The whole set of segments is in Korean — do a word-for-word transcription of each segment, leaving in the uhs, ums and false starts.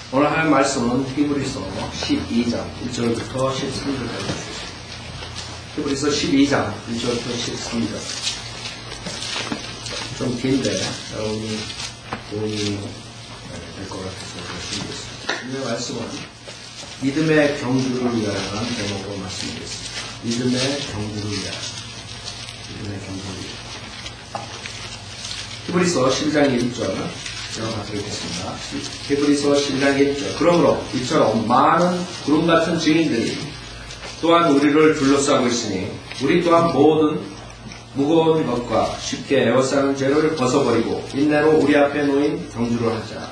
오늘 할 말씀은 히브리서 십이 장 일 절부터 십삼 절까지 주십시오. 히브리서 십이 장 일 절부터 십삼 절. 좀 긴데 여러분이 도움이 될 것 같아서 준비했습니다. 오늘 말씀은 믿음의 경주를 위하여라는 제목으로 말씀드리겠습니다. 믿음의 경주를 위하여. 믿음의 경주를 위하여. 히브리서 십이 장 일 절 제가 드리겠습니다. 히브리서 십이 장 일 절. 그러므로 이처럼 많은 구름 같은 증인들이 또한 우리를 둘러싸고 있으니 우리 또한 모든 무거운 것과 쉽게 에워싸는 죄를 벗어버리고 인내로 우리 앞에 놓인 경주를 하자.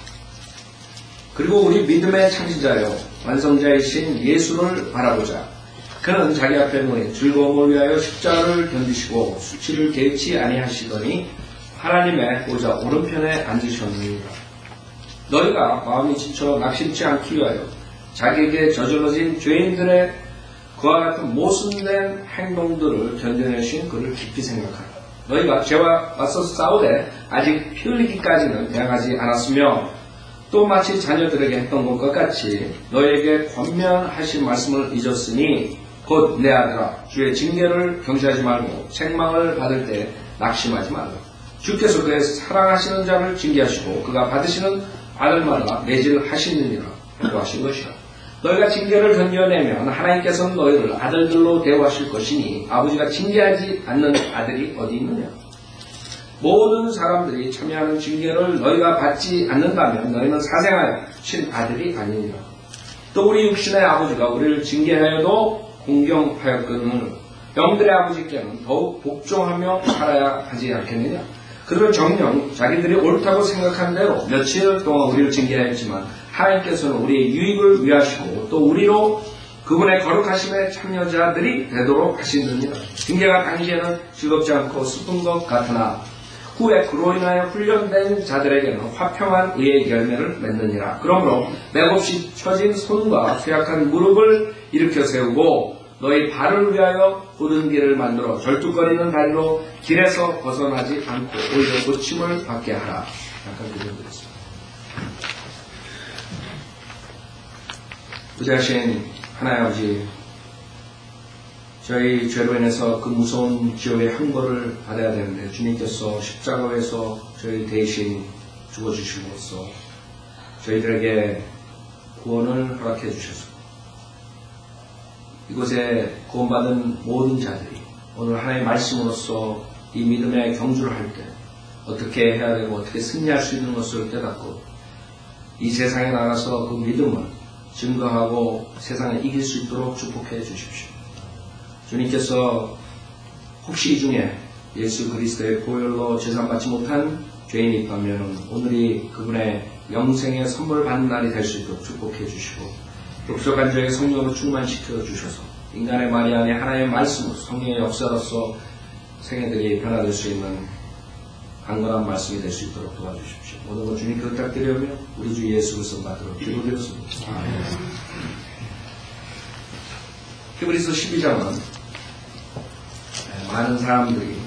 그리고 우리 믿음의 창시자요 완성자이신 예수를 바라보자. 그는 자기 앞에 놓인 즐거움을 위하여 십자가를 견디시고 수치를 개의치 아니하시더니 하나님의 보좌 오른편에 앉으셨느니라. 너희가 마음이 지쳐 낙심치 않기 위하여 자기에게 저질러진 죄인들의 그와 같은 모순된 행동들을 견뎌내신 그를 깊이 생각하라. 너희가 죄와 맞서 싸우되 아직 피 흘리기까지는 대항하지 않았으며 또 마치 자녀들에게 했던 것과 같이 너희에게 권면하신 말씀을 잊었으니 곧 내 아들아 주의 징계를 경시하지 말고 책망을 받을 때 낙심하지 말라. 주께서 그의 사랑하시는 자를 징계하시고 그가 받으시는 아들마다 매질하시느니라 라고 하신 것이라. 너희가 징계를 견뎌내면 하나님께서는 너희를 아들들로 대우하실 것이니 아버지가 징계하지 않는 아들이 어디 있느냐. 모든 사람들이 참여하는 징계를 너희가 받지 않는다면 너희는 사생하여 친 아들이 아니니라. 또 우리 육신의 아버지가 우리를 징계하여도 공경하였거늘 영들의 아버지께는 더욱 복종하며 살아야 하지 않겠느냐. 그들은 정녕 자기들이 옳다고 생각한 대로 며칠 동안 우리를 징계하였지만 하나님께서는 우리의 유익을 위하시고 또 우리로 그분의 거룩하심에 참여자들이 되도록 하시느니라. 징계가 당시에는 즐겁지 않고 슬픈 것 같으나 후에 그로 인하여 훈련된 자들에게는 화평한 의의 열매를 맺느니라. 그러므로 맥없이 처진 손과 쇠약한 무릎을 일으켜 세우고 너희 발을 위하여 고든 길을 만들어 절뚝거리는 다리로 길에서 벗어나지 않고 오히려 고침을 받게 하라. 약간 그 정도 있습니다. 부자신 하나님 아버지, 저희 죄로 인해서 그 무서운 지옥의 항거를 받아야 되는데 주님께서 십자가에서 저희 대신 죽어주심으로써 저희들에게 구원을 허락해 주셔서 이곳에 구원받은 모든 자들이 오늘 하나님의 말씀으로써 이 믿음의 경주를 할 때 어떻게 해야 되고 어떻게 승리할 수 있는 것을 깨닫고 이 세상에 나가서 그 믿음을 증거하고 세상을 이길 수 있도록 축복해 주십시오. 주님께서 혹시 이 중에 예수 그리스도의 보혈로 제사받지 못한 죄인이 있다면 오늘이 그분의 영생의 선물 받는 날이 될 수 있도록 축복해 주시고 또 부족한 저에게 성령으로 충만시켜 주셔서 인간의 말이 아닌 하나님의 말씀으로 성령의 역사로서 생애들이 변화될 수 있는 강건한 말씀이 될 수 있도록 도와주십시오. 모든 것 주님께 부탁드리며 우리 주 예수 그리스도 받도록 기도드렸습니다. 히브리서 십이 장은 많은 사람들이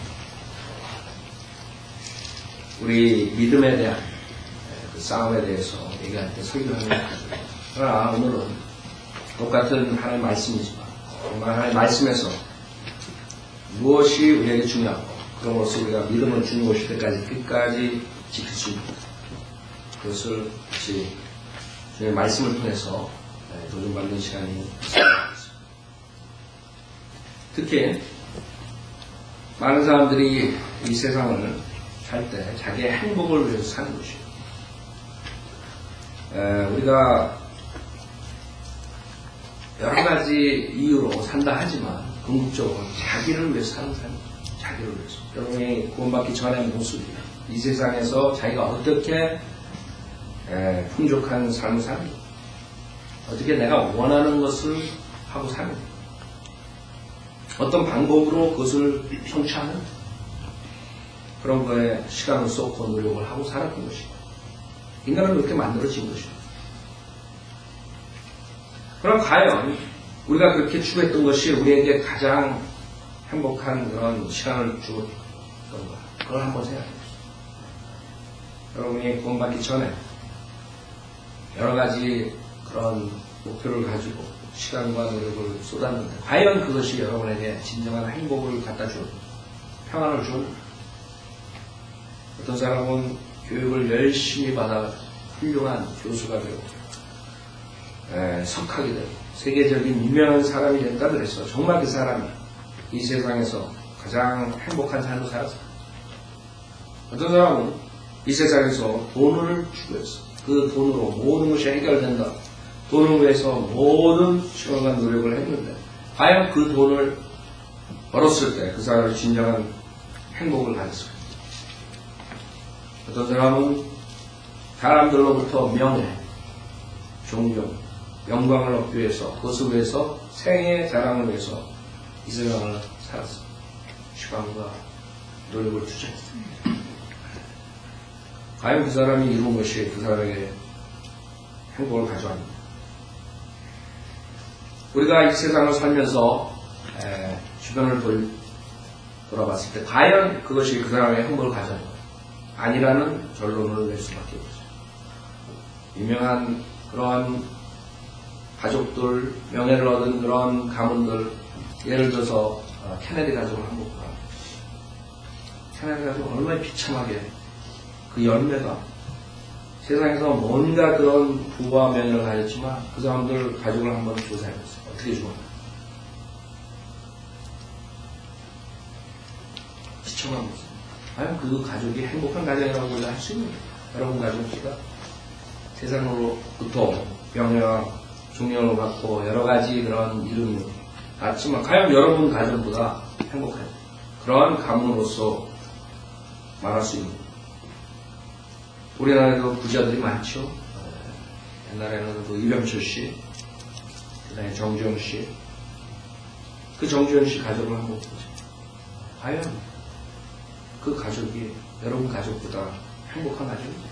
우리 믿음에 대한 그 싸움에 대해서 얘기할 때 설교하는 것이죠. 그러나 오늘은 똑같은 하나님의 말씀이지만 정말 하나님의 말씀에서 무엇이 우리에게 중요하고 그럼으로써 우리가 믿음을 주님 오실 때까지 끝까지 지킬 수 있는 그것을 같이 주님의 말씀을 통해서 도전받는 시간이 있습니다. 특히 많은 사람들이 이 세상을 살 때 자기의 행복을 위해서 사는 것이에요. 에, 우리가 여러 가지 이유로 산다 하지만 궁극적으로 자기를 위해서 사는 삶이에요. 자기를 위해서. 여러분이 구원받기 전의 모습이 이 세상에서 자기가 어떻게 에, 풍족한 삶을 사는가, 어떻게 내가 원하는 것을 하고 사는가, 어떤 방법으로 그것을 성취하는 그런 거에 시간을 쏟고 노력을 하고 살았던 것이고 인간은 그렇게 만들어진 것이고 그럼 과연 우리가 그렇게 추구했던 것이 우리에게 가장 행복한 그런 시간을 주었던 건가? 그걸 한번 생각해 보세요. 여러분이 구원받기 전에 여러 가지 그런 목표를 가지고 시간과 노력을 쏟았는데 과연 그것이 여러분에게 진정한 행복을 갖다 준, 평안을 준? 어떤 사람은 교육을 열심히 받아 훌륭한 교수가 되고 에, 석학이 되고 세계적인 유명한 사람이 된다 그래서 정말 그 사람이 이 세상에서 가장 행복한 삶을 살았어요. 어떤 사람은 이 세상에서 돈을 추구했어. 그 돈으로 모든 것이 해결된다. 돈을 위해서 모든 시간과 노력을 했는데 과연 그 돈을 벌었을 때 그 사람이 진정한 행복을 가졌어요. 어떤 사람은 사람들로부터 명예, 존경, 영광을 얻기 위해서 그것을 위해서 생애 자랑을 위해서 이 세상을 살았어요. 시간과 노력을 투자했습니다. 과연 그 사람이 이룬 것이 그 사람에게 행복을 가져왔는가? 우리가 이 세상을 살면서 에, 주변을 돌, 돌아봤을 때 과연 그것이 그 사람의 행복을 가져왔는가? 아니라는 결론을 낼 수밖에 없어요. 유명한 그런 가족들, 명예를 얻은 그런 가문들, 예를 들어서 어, 케네디 가족을 한번 보라. 케네디 가족은 얼마나 비참하게 그 열매가 세상에서 뭔가 그런 부와 명예를 가졌지만 그 사람들 가족을 한번 조사해봤어요. 어떻게 죽었나? 비참한 모습. 과연 그 가족이 행복한 가정이라고 우리가 할 수 있는 거예요. 여러분 가족이가 세상으로부터 명예와 존경을 받고 여러 가지 그런 이름을 받지만 과연 여러분 가정보다 행복한 그러한 가문으로서 말할 수 있는 거예요. 우리나라에도 부자들이 많죠. 옛날에는 그 이병철 씨, 그 다음에 정주영 씨, 그 정주영 씨 가족을 한번 보죠. 과연 그 가족이 여러분 가족보다 행복한 가족입니다.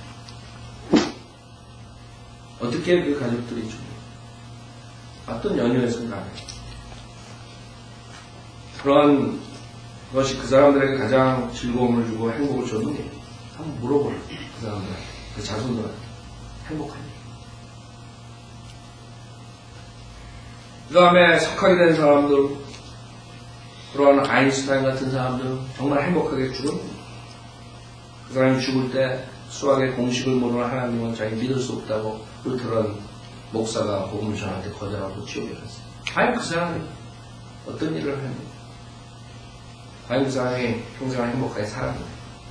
어떻게 그 가족들이 좀 어떤 연유에서는 간에 그런 것이 그 사람들에게 가장 즐거움을 주고 행복을 줬는지 한번 물어보라. 그 사람들한테, 그 자손들한테 행복하니. 그 다음에 석학이 된 사람들, 그런 아인슈타인 같은 사람들은 정말 행복하게 죽었는데 그 사람이 죽을 때 수학의 공식을 모르는 하나님은 자기 믿을 수 없다고 루터런 목사가 복음을 전한테 거절하고 지옥에 갔어요. 과연 그 사람이 어떤 일을 했는지, 과연 그 사람이 평생을 행복하게 살았는지.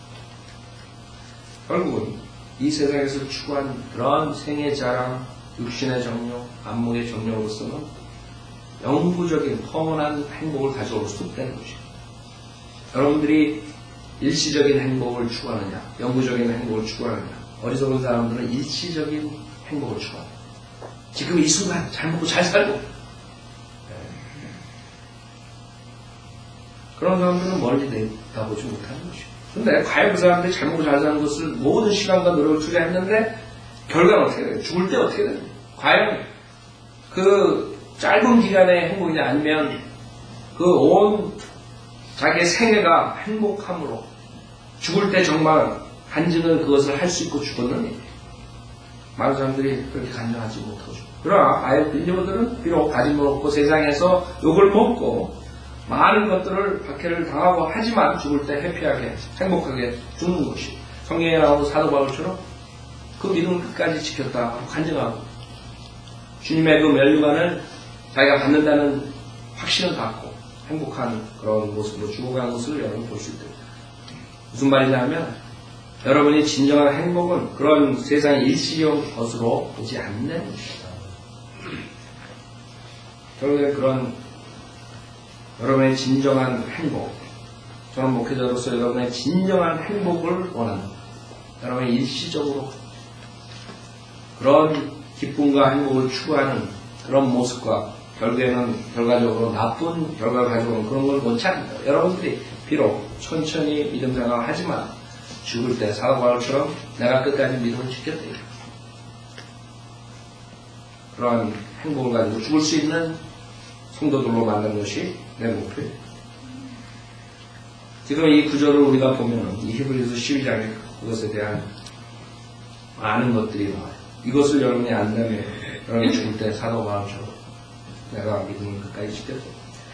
결국은 이 세상에서 추구한 그런 생의 자랑, 육신의 정욕, 안목의 정욕으로서는 영구적인 퍼먼한 행복을 가져올 수 없다는 것이죠. 여러분들이 일시적인 행복을 추구하느냐, 영구적인 행복을 추구하느냐. 어리석은 사람들은 일시적인 행복을 추구합니다. 지금 이 순간 잘 먹고 잘 살고. 그런 사람들은 멀리 내다보지 못하는 것이죠. 근데 과연 그 사람들이 잘 먹고 잘 사는 것을 모든 시간과 노력을 투자했는데 결과는 어떻게 돼요? 죽을 때 어떻게 돼요? 과연 그 짧은 기간의 행복이냐 아니면 그 온 자기의 생애가 행복함으로 죽을 때 정말 간증을 그것을 할 수 있고 죽었느니 많은 사람들이 그렇게 간증하지 못하고 죽고. 그러나 아예 빌리버들은 비록 가짐을 얻고 세상에서 욕을 먹고 많은 것들을 박해를 당하고 하지만 죽을 때 해피하게 행복하게 죽는 것이 성경에 나오는 사도 바울처럼 그 믿음을 끝까지 지켰다 하고 간증하고 주님의 그 멸류관을 자기가 받는다는 확신을 갖고 행복한 그런 모습으로 죽어가는 것을 여러분 볼 수 있습니다. 무슨 말이냐 하면 여러분이 진정한 행복은 그런 세상 일시적 것으로 보지 않는 것입니다. 결국에 그런 여러분의 진정한 행복, 저는 목회자로서 여러분의 진정한 행복을 원합니다. 여러분의 일시적으로 그런 기쁨과 행복을 추구하는 그런 모습과 결국에는 결과적으로 나쁜 결과를 가져오는 그런 걸 원치 않습니다. 여러분들이 비록 천천히 믿음 생활을 하지만 죽을 때 사도 바울처럼 내가 끝까지 믿음을 지켰다. 그러한 행복을 가지고 죽을 수 있는 성도들로 만드는 것이 내 목표예요. 지금 이 구절을 우리가 보면 이 히브리서 십이 장에 그것에 대한 많은 것들이 나와요. 이것을 여러분이 안다면 여러분 죽을 때 사도 바울처럼 내가 믿음을 끝까지 지켰고,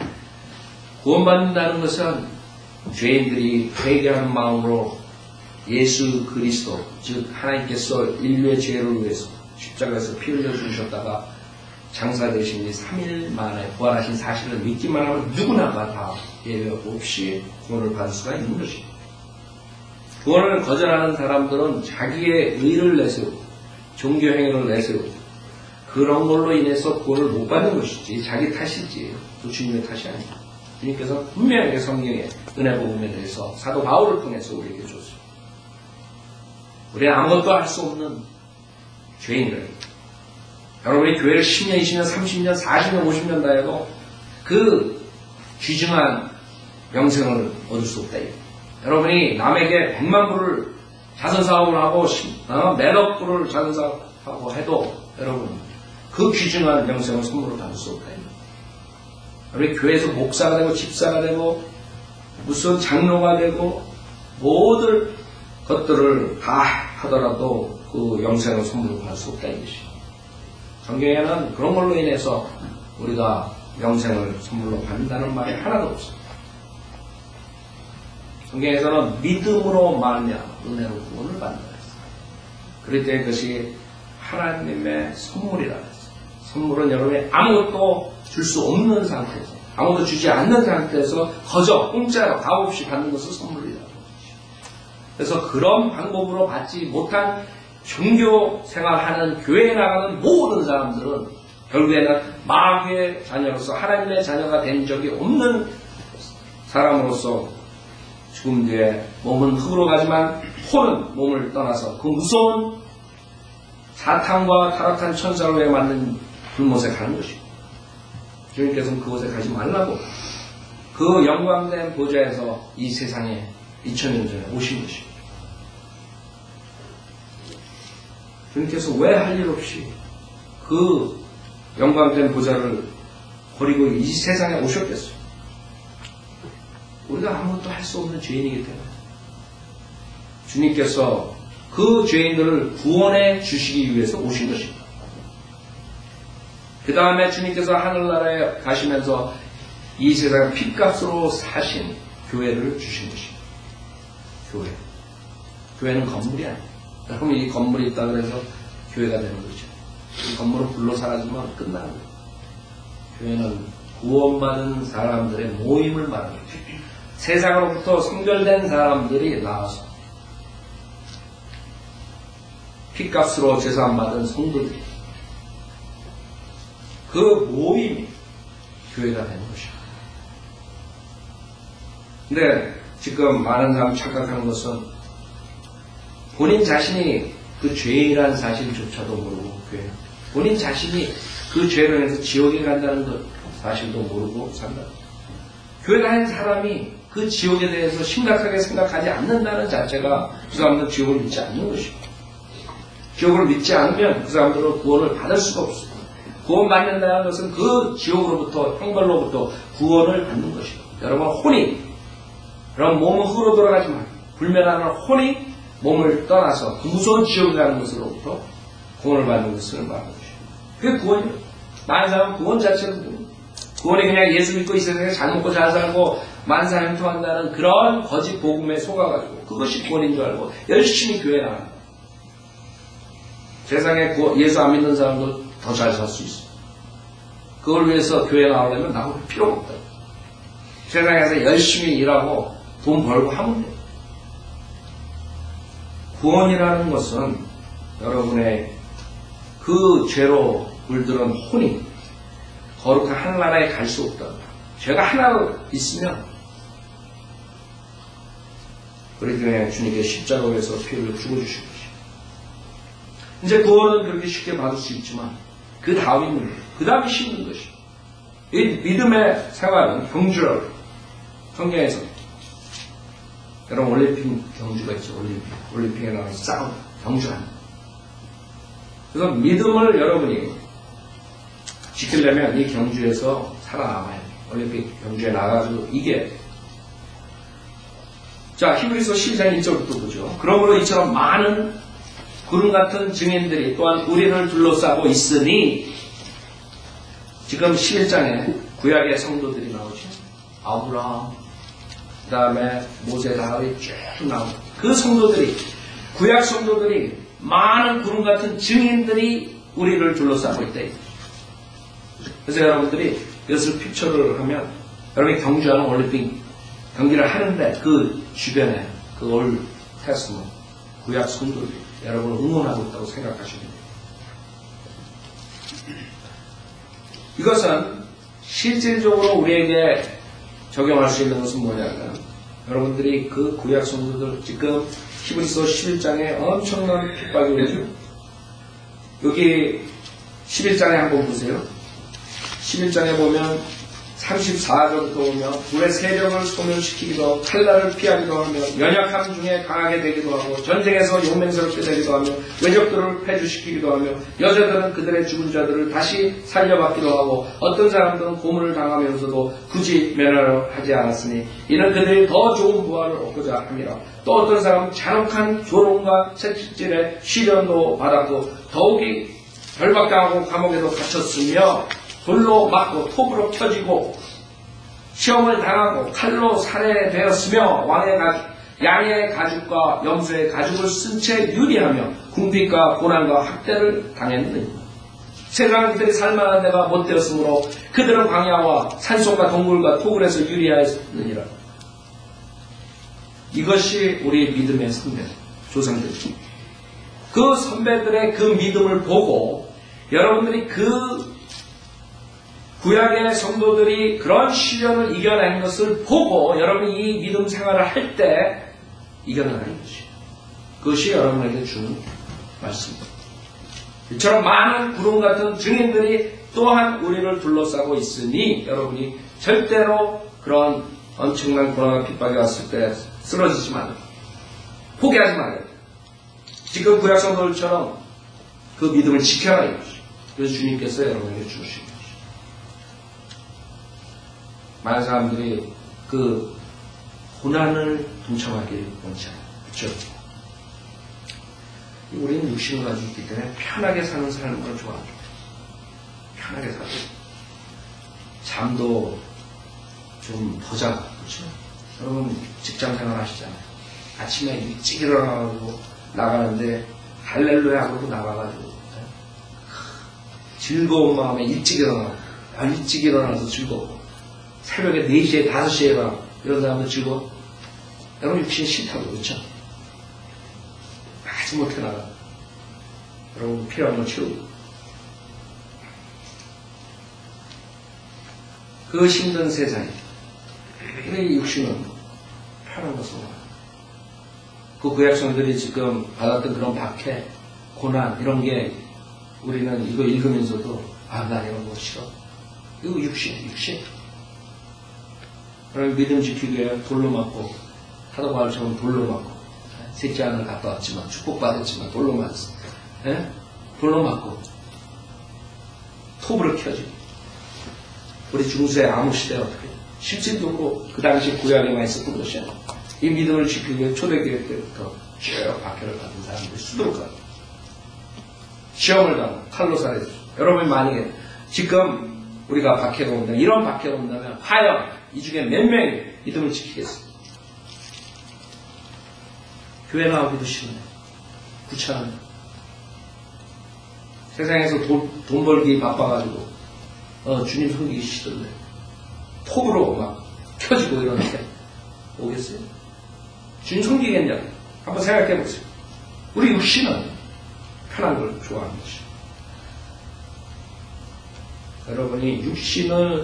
구원받는다는 것은 죄인들이 회개하는 마음으로 예수 그리스도, 즉 하나님께서 인류의 죄를 위해서 십자가에서 피 흘려 주셨다가 장사되신 지 삼 일 만에 부활하신 사실을 믿기만 하면 누구나가 다 예외 없이 구원을 받을 수가 있는 것입니다. 구원을 거절하는 사람들은 자기의 의를 내세우고 종교 행위를 내세우고 그런 걸로 인해서 구원을 못 받는 것이지 자기 탓이지 또 주님의 탓이 아닙니다. 주님께서 분명하게 성경의 은혜 복음에 대해서 사도 바울을 통해서 우리에게 줬습니다. 우리는 아무것도 할 수 없는 죄인들. 여러분이 교회를 십 년, 이십 년, 삼십 년, 사십 년, 오십 년 다해도 그 귀중한 영생을 얻을 수 없다. 여러분이 남에게 백만 불을 자선사업을 하고 어, 몇억 불을 자선사업하고 해도 여러분 그 귀중한 영생을 선물로 받을 수 없다. 우리 교회에서 목사가 되고 집사가 되고 무슨 장로가 되고 모든 것들을 다 하더라도 그 영생을 선물로 받을 수 없다 이 것이죠. 성경에는 그런 걸로 인해서 우리가 영생을 선물로 받는다는 말이 하나도 없습니다. 성경에서는 믿음으로 말미암아 은혜로 구원을 받는다 했어요. 그럴 때 그것이 하나님의 선물이라 했어요. 선물은 여러분이 아무것도 줄 수 없는 상태에서, 아무것도 주지 않는 상태에서 거저 공짜로 값 없이 받는 것을 선물이라고 하죠. 그래서 그런 방법으로 받지 못한 종교 생활하는 교회에 나가는 모든 사람들은 결국에는 마귀의 자녀로서 하나님의 자녀가 된 적이 없는 사람으로서 죽음 뒤에 몸은 흙으로 가지만 혼은 몸을 떠나서 그 무서운 사탄과 타락한 천사로에 맞는 불못에 가는 것이고, 주님께서는 그곳에 가지 말라고 그 영광된 보좌에서 이 세상에 이천 년 전에 오신 것입니다. 주님께서 왜 할 일 없이 그 영광된 보좌를 버리고 이 세상에 오셨겠어요? 우리가 아무것도 할 수 없는 죄인이기 때문에 주님께서 그 죄인들을 구원해 주시기 위해서 오신 것입니다. 그 다음에 주님께서 하늘나라에 가시면서 이 세상에 핏값으로 사신 교회를 주신 것입니다. 교회. 교회는 건물이 아니에요. 여러분 이 건물이 있다 그래서 교회가 되는 거죠. 이 건물은 불로 사라지면 끝나는 거예요. 교회는 구원받은 사람들의 모임을 말하는 거죠. 세상으로부터 성결된 사람들이 나와서 핏값으로 제사함받은 성도들이 그 모임이 교회가 되는 것이죠. 근데 지금 많은 사람이 착각하는 것은 본인 자신이 그 죄인이라는 사실조차도 모르고 교회, 본인 자신이 그 죄로 인해서 지옥에 간다는 것 사실도 모르고 산다. 교회 다니는 사람이 그 지옥에 대해서 심각하게 생각하지 않는다는 자체가 그 사람들은 지옥을 믿지 않는 것입니다. 지옥을 믿지 않으면 그 사람들은 구원을 받을 수가 없습니다. 구원받는다는 것은 그 지옥으로부터, 형벌로부터 구원을 받는 것입니다. 여러분 혼이, 여러분 몸은 흙으로 돌아가지만 불멸하는 혼이 몸을 떠나서 그 무서운 지옥에 가는 것으로부터 구원을 받는 것을 말하는 것입니다. 그게 구원이에요. 많은 사람은 구원 자체를 모릅니다. 구원이 그냥 예수 믿고 이 세상에 잘 먹고 잘 살고 만사형통한다는 그런 거짓 복음에 속아가지고 그것이 구원인 줄 알고 열심히 교회 나간다. 세상에 예수 안 믿는 사람도 더 잘 살 수 있어. 그걸 위해서 교회 나오려면 나올 필요가 없다. 세상에서 열심히 일하고 돈 벌고 하면 돼요. 구원이라는 것은 여러분의 그 죄로 물들은 혼이 거룩한 하늘나라에 갈 수 없다. 죄가 하나로 있으면 그렇기 때문에 주님께 십자가에서 피를 죽어주신 것이죠. 이제 구원은 그렇게 쉽게 받을 수 있지만 그 다음이 문제예요. 그 다음이 힘든 것이죠. 이 믿음의 생활은 경주라고 성경에서 여러분 올림픽 경주가 있죠. 올림픽. 올림픽에 나가서 싸움, 경주하는. 그래서 믿음을 여러분이 지키려면 이 경주에서 살아남아야 돼요. 올림픽 경주에 나가서 이겨야 돼요. 자, 히브리서 십 장 일 절부터 보죠. 그러므로 이처럼 많은 구름 같은 증인들이 또한 우리를 둘러싸고 있으니 지금 십일 장에 구약의 성도들이 나오죠. 아브라함, 그 다음에 모세, 다윗 쭉 나오고 그 성도들이 구약 성도들이 많은 구름 같은 증인들이 우리를 둘러싸고 있다. 그래서 여러분들이 이것을 픽처를 하면 여러분이 경주하는 올림픽 경기를 하는데 그 주변에 그 올 테스트먼 구약 성도들이 여러분을 응원하고 있다고 생각하시면 돼요. 이것은 실질적으로 우리에게 적용할 수 있는 것은 뭐냐면 여러분들이 그 구약 성도들 지금 히브리서 십일 장에 엄청난 핍박이 오죠. 여기 십일 장에 한번 보세요. 십일 장에 보면 삼십사 절부터 보면 불의 세력을 소멸시키기도 칼날을 피하기도 하며 연약함 중에 강하게 되기도 하고 전쟁에서 용맹스럽게 되기도 하며 외적들을 패주시키기도 하며 여자들은 그들의 죽은 자들을 다시 살려받기도 하고 어떤 사람들은 고문을 당하면서도 굳이 면허를 하지 않았으니 이는 그들이 더 좋은 부활을 얻고자 함이라. 또 어떤 사람은 잔혹한 조롱과 채찍질에 시련도 받았고 더욱이 결박당하고 감옥에도 갇혔으며 돌로 맞고 톱으로 켜지고 시험을 당하고 칼로 살해되었으며 왕의 가죽, 양의 가죽과 염소의 가죽을 쓴 채 유리하며 궁핍과 고난과 학대를 당했느니라. 세상 그들이 살만한 데가 못 되었으므로 그들은 광야와 산속과 동굴과 토굴에서 유리하였느니라. 이것이 우리 믿음의 선배, 조상들입니다. 그 선배들의 그 믿음을 보고 여러분들이 그 구약의 성도들이 그런 시련을 이겨낸 것을 보고 여러분이 이 믿음 생활을 할 때 이겨나가는 것이에요. 그것이 여러분에게 주는 말씀입니다. 이처럼 많은 구름 같은 증인들이 또한 우리를 둘러싸고 있으니 여러분이 절대로 그런 엄청난 고난과 핍박이 왔을 때 쓰러지지 말아요. 포기하지 말아요. 지금 구약 성도들처럼 그 믿음을 지켜라 이것이죠. 그래서 주님께서 여러분에게 주신 것이죠. 많은 사람들이 그 고난을 동참하기 원치 않아요. 그렇죠? 우리는 육신을 가지고 있기 때문에 편하게 사는 삶을 좋아하죠. 편하게 살고 잠도 좀 더 자고 그렇죠? 여러분 직장 생활 하시잖아요. 아침에 일찍 일어나가지고 나가는데 할렐루야 하고 나가가지고 즐거운 마음에 일찍 일어나고 아, 일찍 일어나서 즐겁고 새벽에 네 시에 다섯 시에 일어나 이런 사람도 즐거워. 여러분 육신 싫다고 그렇죠? 아주 못해 나가. 여러분 필요한 걸 채우고 그 힘든 세상에 우리 육신은 편한 것은 그 구약성들이 지금 받았던 그런 박해, 고난 이런 게 우리는 이거 읽으면서도 아, 나 이런 거 싫어. 이거 육신, 육신. 그럼 믿음 지키기 위해 돌로 맞고 사도바울처럼 돌로 맞고 셋째 하늘 갔다 왔지만 축복받았지만 돌로 맞았어. 예? 돌로 맞고 톱으로 켜지고 우리 중세의 아무 시대에 어떻게 실질적으로 그 당시 구약에만 있었던 것이야. 이 믿음을 지키기 위해 초대교회 때부터 쭉 박해를 받은 사람들이 수두룩 가고 시험을 가고 칼로 살해주죠. 여러분 만약에 지금 우리가 박해가 온다면 이런 박해가 온다면 과연 이 중에 몇 명이 믿음을 지키겠습니까? 교회 나오기도 싫네. 구차하네. 세상에서 돈, 돈 벌기 바빠가지고 어, 주님 섬기기 싫던데 톱으로 막 켜지고 이러는데 오겠어요? 주님 섬기겠냐? 한번 생각해 보세요. 우리 육신은 편한 걸 좋아하는 것이죠. 여러분이 육신을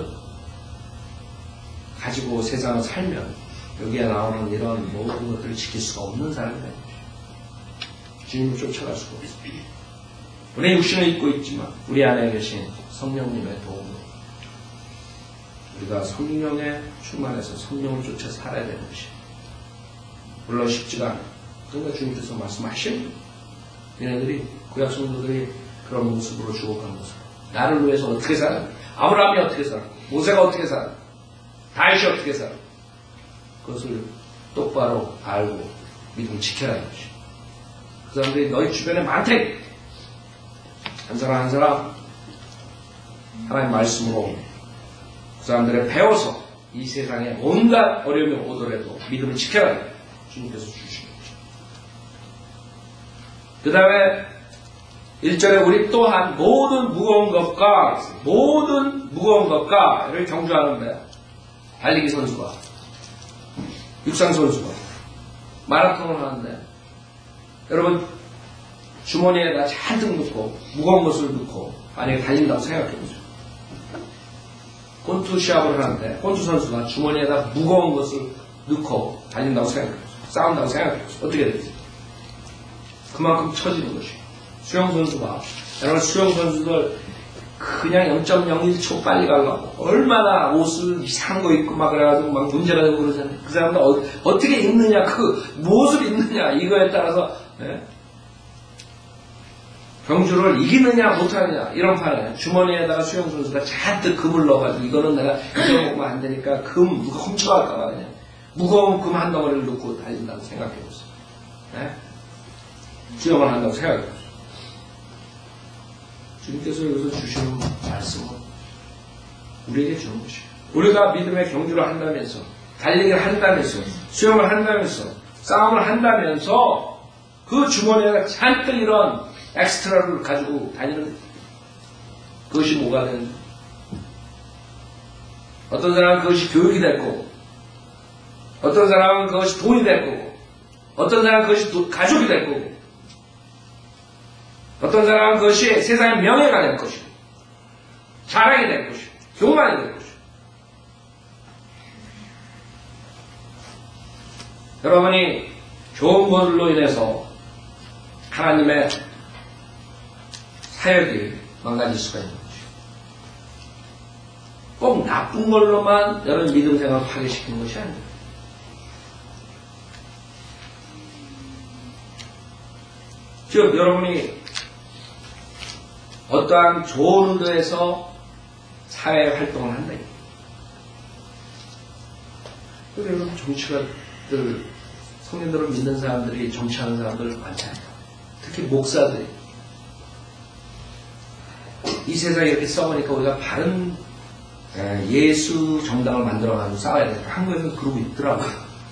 가지고 세상을 살면 여기에 나오는 이런 모든 것들을 지킬 수가 없는 사람이에요. 주님을 쫓아갈 수가 없어요. 우리 육신을 입고 있지만 우리 안에 계신 성령님의 도움으로 우리가 성령에 충만해서 성령을 쫓아 살아야 되는 것이에요. 물론 쉽지가 않아요. 그러니까 주님께서 말씀하시는 얘네들이 구약 성도들이 그런 모습으로 죽어간 모습. 나를 위해서 어떻게 살아? 아브라함이 어떻게 살아? 모세가 어떻게 살아? 다윗이 어떻게 살아? 그것을 똑바로 알고 믿음을 지켜야 할 것이에요. 그 사람들이 너희 주변에 많다. 한 사람 한 사람 하나님 말씀으로 그 사람들을 배워서 이 세상에 온갖 어려움이 오더라도 믿음을 지켜야 돼. 주님께서 주시는 거죠. 그 다음에 일 절에 우리 또한 모든 무거운 것과 모든 무거운 것과를 경주하는데 달리기 선수가 육상 선수가 마라톤을 하는데 여러분 주머니에다 잔뜩 넣고 무거운 것을 넣고 만약에 달린다고 생각해보죠. 권투 시합을 하는데 권투 선수가 주머니에다 무거운 것을 넣고 달린다고 생각해보죠. 싸운다고 생각해보죠. 어떻게 되지? 그만큼 처지는 것이에요. 수영 선수가 여러분 수영 선수들 그냥 영 점 영일 초 빨리 가려고 얼마나 옷을 이상한 거 입고 막 그래가지고 막 문제가 되고 그러잖아요. 그 사람들 어, 어떻게 입느냐 그 무엇을 입느냐 이거에 따라서 예? 경주를 이기느냐 못하느냐 이런 판에 주머니에다가 수영 선수가 잔뜩 금을 넣어가지고 이거는 내가 이거 먹으면 안 되니까 금 누가 훔쳐갈까봐 그냥 무거운 금 한 덩어리를 넣고 달린다고 생각해보세요. 예? 수영을 한다고 생각해보세요. 주님께서 여기서 주시는 말씀은 우리에게 주는 것이에요. 우리가 믿음의 경주를 한다면서 달리기를 한다면서 수영을 한다면서 싸움을 한다면서 그 주머니에 잔뜩 이런 엑스트라를 가지고 다니는 그것이 뭐가 되는지 어떤 사람은 그것이 교육이 될 거고 어떤 사람은 그것이 돈이 될 거고 어떤 사람은 그것이 도, 가족이 될 거고 어떤 사람은 그것이 세상의 명예가 될 것이고 자랑이 될 것이고 교만이 될 것이고 여러분이 좋은 것으로 인해서 하나님의 사역이 망가질 수가 있는 거죠. 꼭 나쁜 걸로만 여러분 믿음 생활을 파괴시키는 것이 아니에요. 즉 여러분이 어떠한 좋은 의도에서 사회 활동을 한다. 그래서 여러분 정치가들 성인들을 믿는 사람들이 정치하는 사람들 많잖아요. 특히 목사들이 이 세상에 이렇게 싸우니까 우리가 바른 예수 정당을 만들어가지고 싸워야 되니까 한국에서 그러고 있더라고요.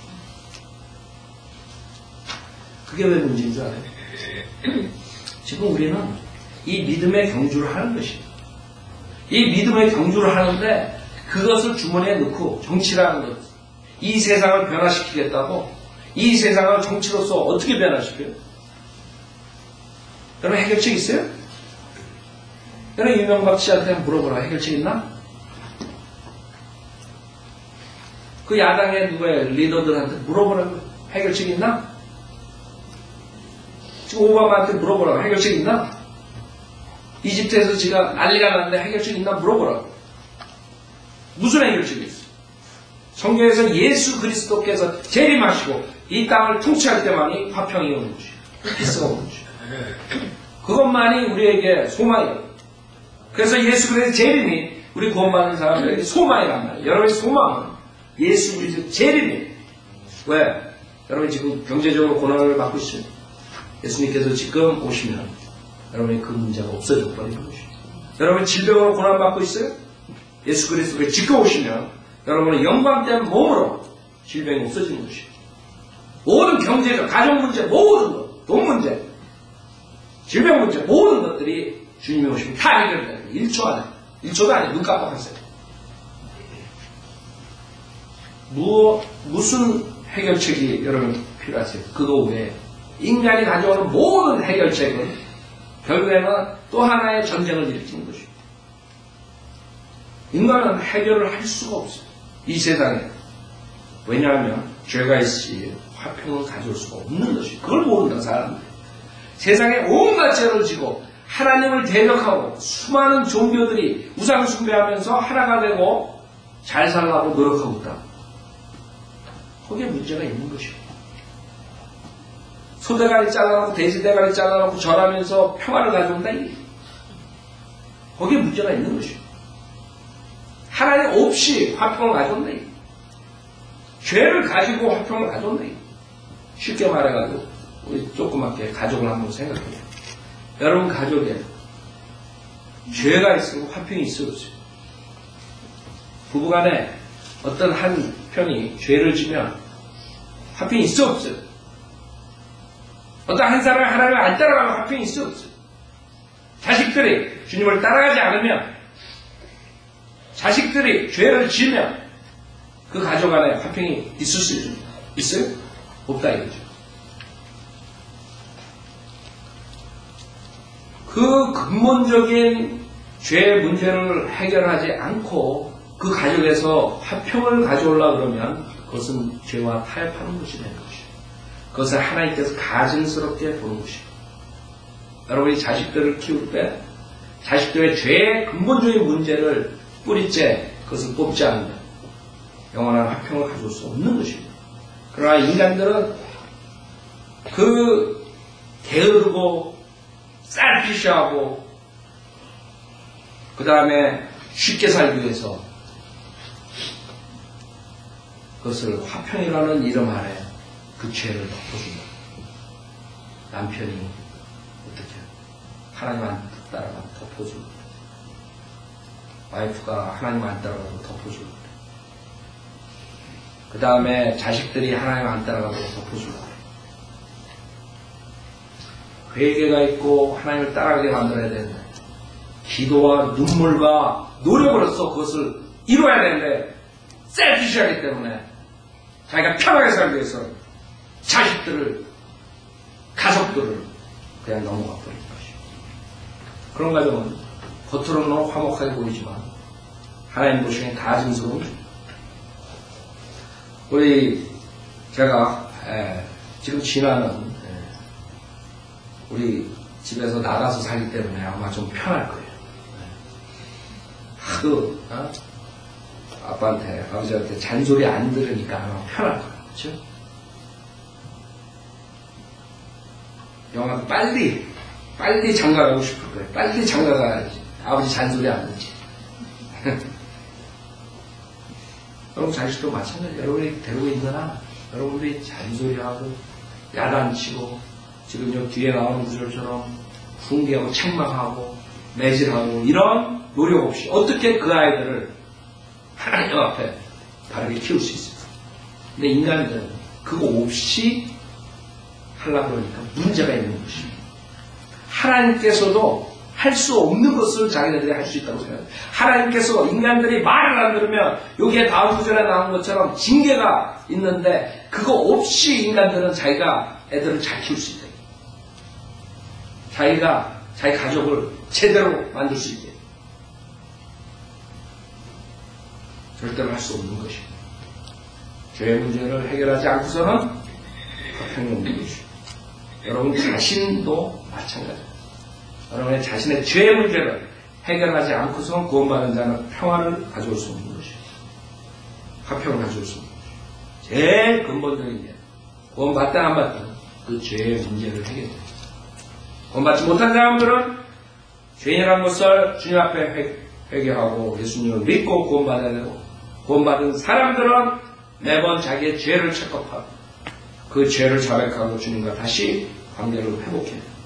그게 왜 문제인 줄 알아요? 지금 우리는 이 믿음의 경주를 하는 것입니다. 이 믿음의 경주를 하는데 그것을 주머니에 넣고 정치라는 것, 이 세상을 변화시키겠다고 이 세상을 정치로서 어떻게 변화시켜요? 여러분 해결책 있어요? 여러분 이명박 씨한테 물어보라. 해결책 있나? 그 야당의 누구의 리더들한테 물어보라고. 해결책 있나? 지금 오바마한테 물어보라고. 해결책 있나? 이집트에서 지가 난리가 났는데 해결책 있나 물어보라고. 무슨 해결책이 있어? 성경에서 예수 그리스도께서 재림하시고 이 땅을 통치할 때만이 화평이 오는 것이에요. 피스가 오는 것이에요. 그것만이 우리에게 소망이에요. 그래서 예수 그리스도의 재림이 우리 구원받는 사람들에게 소망이란 말이에요. 여러분의 소망은 예수 그리스도의 재림이에요. 왜? 여러분이 지금 경제적으로 고난을 받고 있어요. 예수님께서 지금 오시면 여러분의 그 문제가 없어져 버리는 것이에요. 여러분이 질병으로 고난받고 있어요? 예수 그리스도가 지금 오시면 여러분의 영광된 몸으로 질병이 없어지는 것이에요. 모든 경제적, 가정 문제, 모든 것, 돈 문제, 질병 문제, 모든 것들이 주님이 오시면 다 해결돼요. 일 초 안에. 일 초도 아니에요. 눈 깜빡하세요. 무, 무슨 해결책이 여러분 필요하세요? 그거 외에 인간이 가져오는 모든 해결책은 결국에는 또 하나의 전쟁을 일으키는 것입니다. 인간은 해결을 할 수가 없어요. 이 세상에. 왜냐하면 죄가 있이 화평을 가져올 수가 없는 것이에요. 그걸 모른다 사람들. 세상에 온갖 죄를 지고 하나님을 대적하고 수많은 종교들이 우상 숭배하면서 하나가 되고 잘 살라고 노력하고 있다. 거기에 문제가 있는 것이에요. 소대가리 잘라놓고 돼지대가리 잘라놓고 절하면서 평화를 가져온다. 거기에 문제가 있는 것이에요. 하나님 없이 화평을 가져온다. 죄를 가지고 화평을 가져온다. 쉽게 말해가지고 우리 조그맣게 가족을 한번 생각해요. 여러분 가족에 죄가 있으면 화평이 있어요, 없어요? 부부간에 어떤 한 편이 죄를 지면 화평이 있어 없어요? 어떤 한 사람이 하나님을 안 따라가면 화평이 있어 없어요? 자식들이 주님을 따라가지 않으면, 자식들이 죄를 지으면 그 가족 안에 화평이 있을 수 있어요? 있어요? 없다 이거죠. 그 근본적인 죄의 문제를 해결하지 않고 그 가족에서 화평을 가져오려고 그러면 그것은 죄와 타협하는 것이 되는 것이에요. 그것을 하나님께서 가증스럽게 보는 것이에요. 여러분이 자식들을 키울 때 자식들의 죄의 근본적인 문제를 뿌리째 그것을 뽑지 않으면 영원한 화평을 가져올 수 없는 것입니다. 그러나 인간들은 그 게으르고 쌀피시하고 그 다음에 쉽게 살기 위해서 그것을 화평이라는 이름 아래 그 죄를 덮어준다. 남편이 어떻게 하나님 안 따라가면 덮어주고, 와이프가 하나님 안 따라가면 덮어주고, 그 다음에 자식들이 하나님 안 따라가면 덮어주고, 회개가 있고 하나님을 따라가게 만들어야 되는데 기도와 눈물과 노력으로서 그것을 이루어야 되는데 셀피시하기 때문에 자기가 편하게 살기 위해서 자식들을, 가족들을 그냥 넘어가 버린 것이죠. 그런 가정은 겉으로는 화목하게 보이지만 하나님 보시기엔 가증스러운 거죠. 우리 제가 에, 지금 진화는 에, 우리 집에서 나가서 살기 때문에 아마 좀 편할 거예요. 하도 어? 아빠한테, 아버지한테 잔소리 안 들으니까 아마 편할 거예요. 그렇죠? 영화도 빨리 빨리 장가가고 싶을 거예요. 빨리 장가가야지. 아버지 잔소리 안 듣지. 여러분 자식도 마찬가지예요. 여러분이 데리고 있는 한 여러분들이 잔소리하고 야단치고 지금 여 뒤에 나오는 구절처럼 훈계하고 책망하고 매질하고 이런 노력 없이 어떻게 그 아이들을 하나님 앞에 바르게 키울 수 있을까? 근데 인간들은 그거 없이 하려고 그러니까 문제가 있는 것입니다. 하나님께서도 할 수 없는 것을 자기네들이 할 수 있다고 생각해요. 하나님께서 인간들이 말을 안 들으면 여기에 다음 구절에 나온 것처럼 징계가 있는데 그거 없이 인간들은 자기가 애들을 잘 키울 수 있다. 자기가 자기 가족을 제대로 만들 수 있게. 절대로 할 수 없는 것입니다. 죄의 문제를 해결하지 않고서는 화평이 없는 것입니다. 여러분 자신도 마찬가지입니다. 여러분의 자신의 죄의 문제를 해결하지 않고서 구원받은 자는 평화를 가져올 수 없는 것입니다. 화평을 가져올 수 없는 것입니다. 제일 근본적인 게 구원받든 안 받든 그 죄의 문제를 해결해야 됩니다. 구원받지 못한 사람들은 죄인이라는 것을 주님 앞에 회개하고 예수님을 믿고 구원받아야 되고, 구원받은 사람들은 매번 자기의 죄를 체크하고 그 죄를 자백하고 주님과 다시 관계를 회복해야 돼요.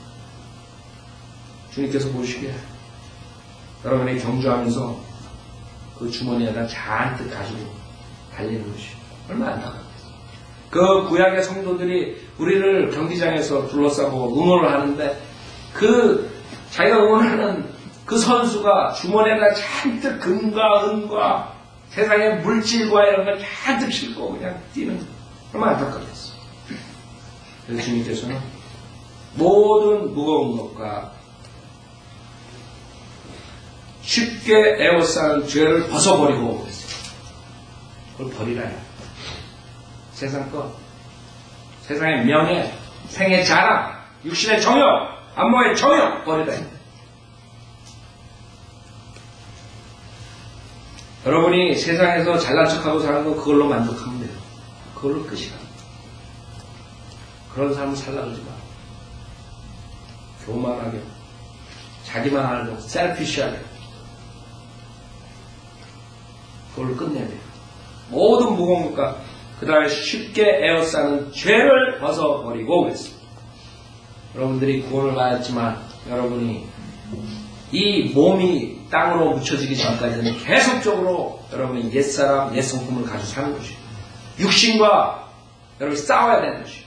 주님께서 보시기에 여러분이 경주하면서 그 주머니에다 잔뜩 가지고 달리는 것이 얼마나 안타깝겠어요. 그 구약의 성도들이 우리를 경기장에서 둘러싸고 응원을 하는데 그 자기가 응원하는 그 선수가 주머니에다 잔뜩 금과 은과 세상의 물질과 이런 걸 잔뜩 싣고 그냥 뛰는 거 얼마나 안타깝겠어요. 그래서 주님께서는 모든 무거운 것과 쉽게 에워싸는 죄를 벗어버리고 그랬어요. 그걸 버리라요. 세상 것, 세상의 명예, 생의 자랑, 육신의 정욕, 안목의 정욕 버리라요. 여러분이 세상에서 잘난 척하고 사는 거 그걸로 만족하면 돼요. 그걸로 끝이야. 그런 삶을 살라 그러지 마. 교만하게, 자기만 알고, 셀피시하게. 그걸로 끝내야 돼요. 모든 무거운 것과 그 다음에 쉽게 에워싸는 죄를 벗어버리고 그랬어요. 여러분들이 구원을 받았지만 여러분이 이 몸이 땅으로 묻혀지기 전까지는 계속적으로 여러분이 옛사람, 옛성품을 가지고 사는 것이에요. 육신과 여러분이 싸워야 되는 것이에요.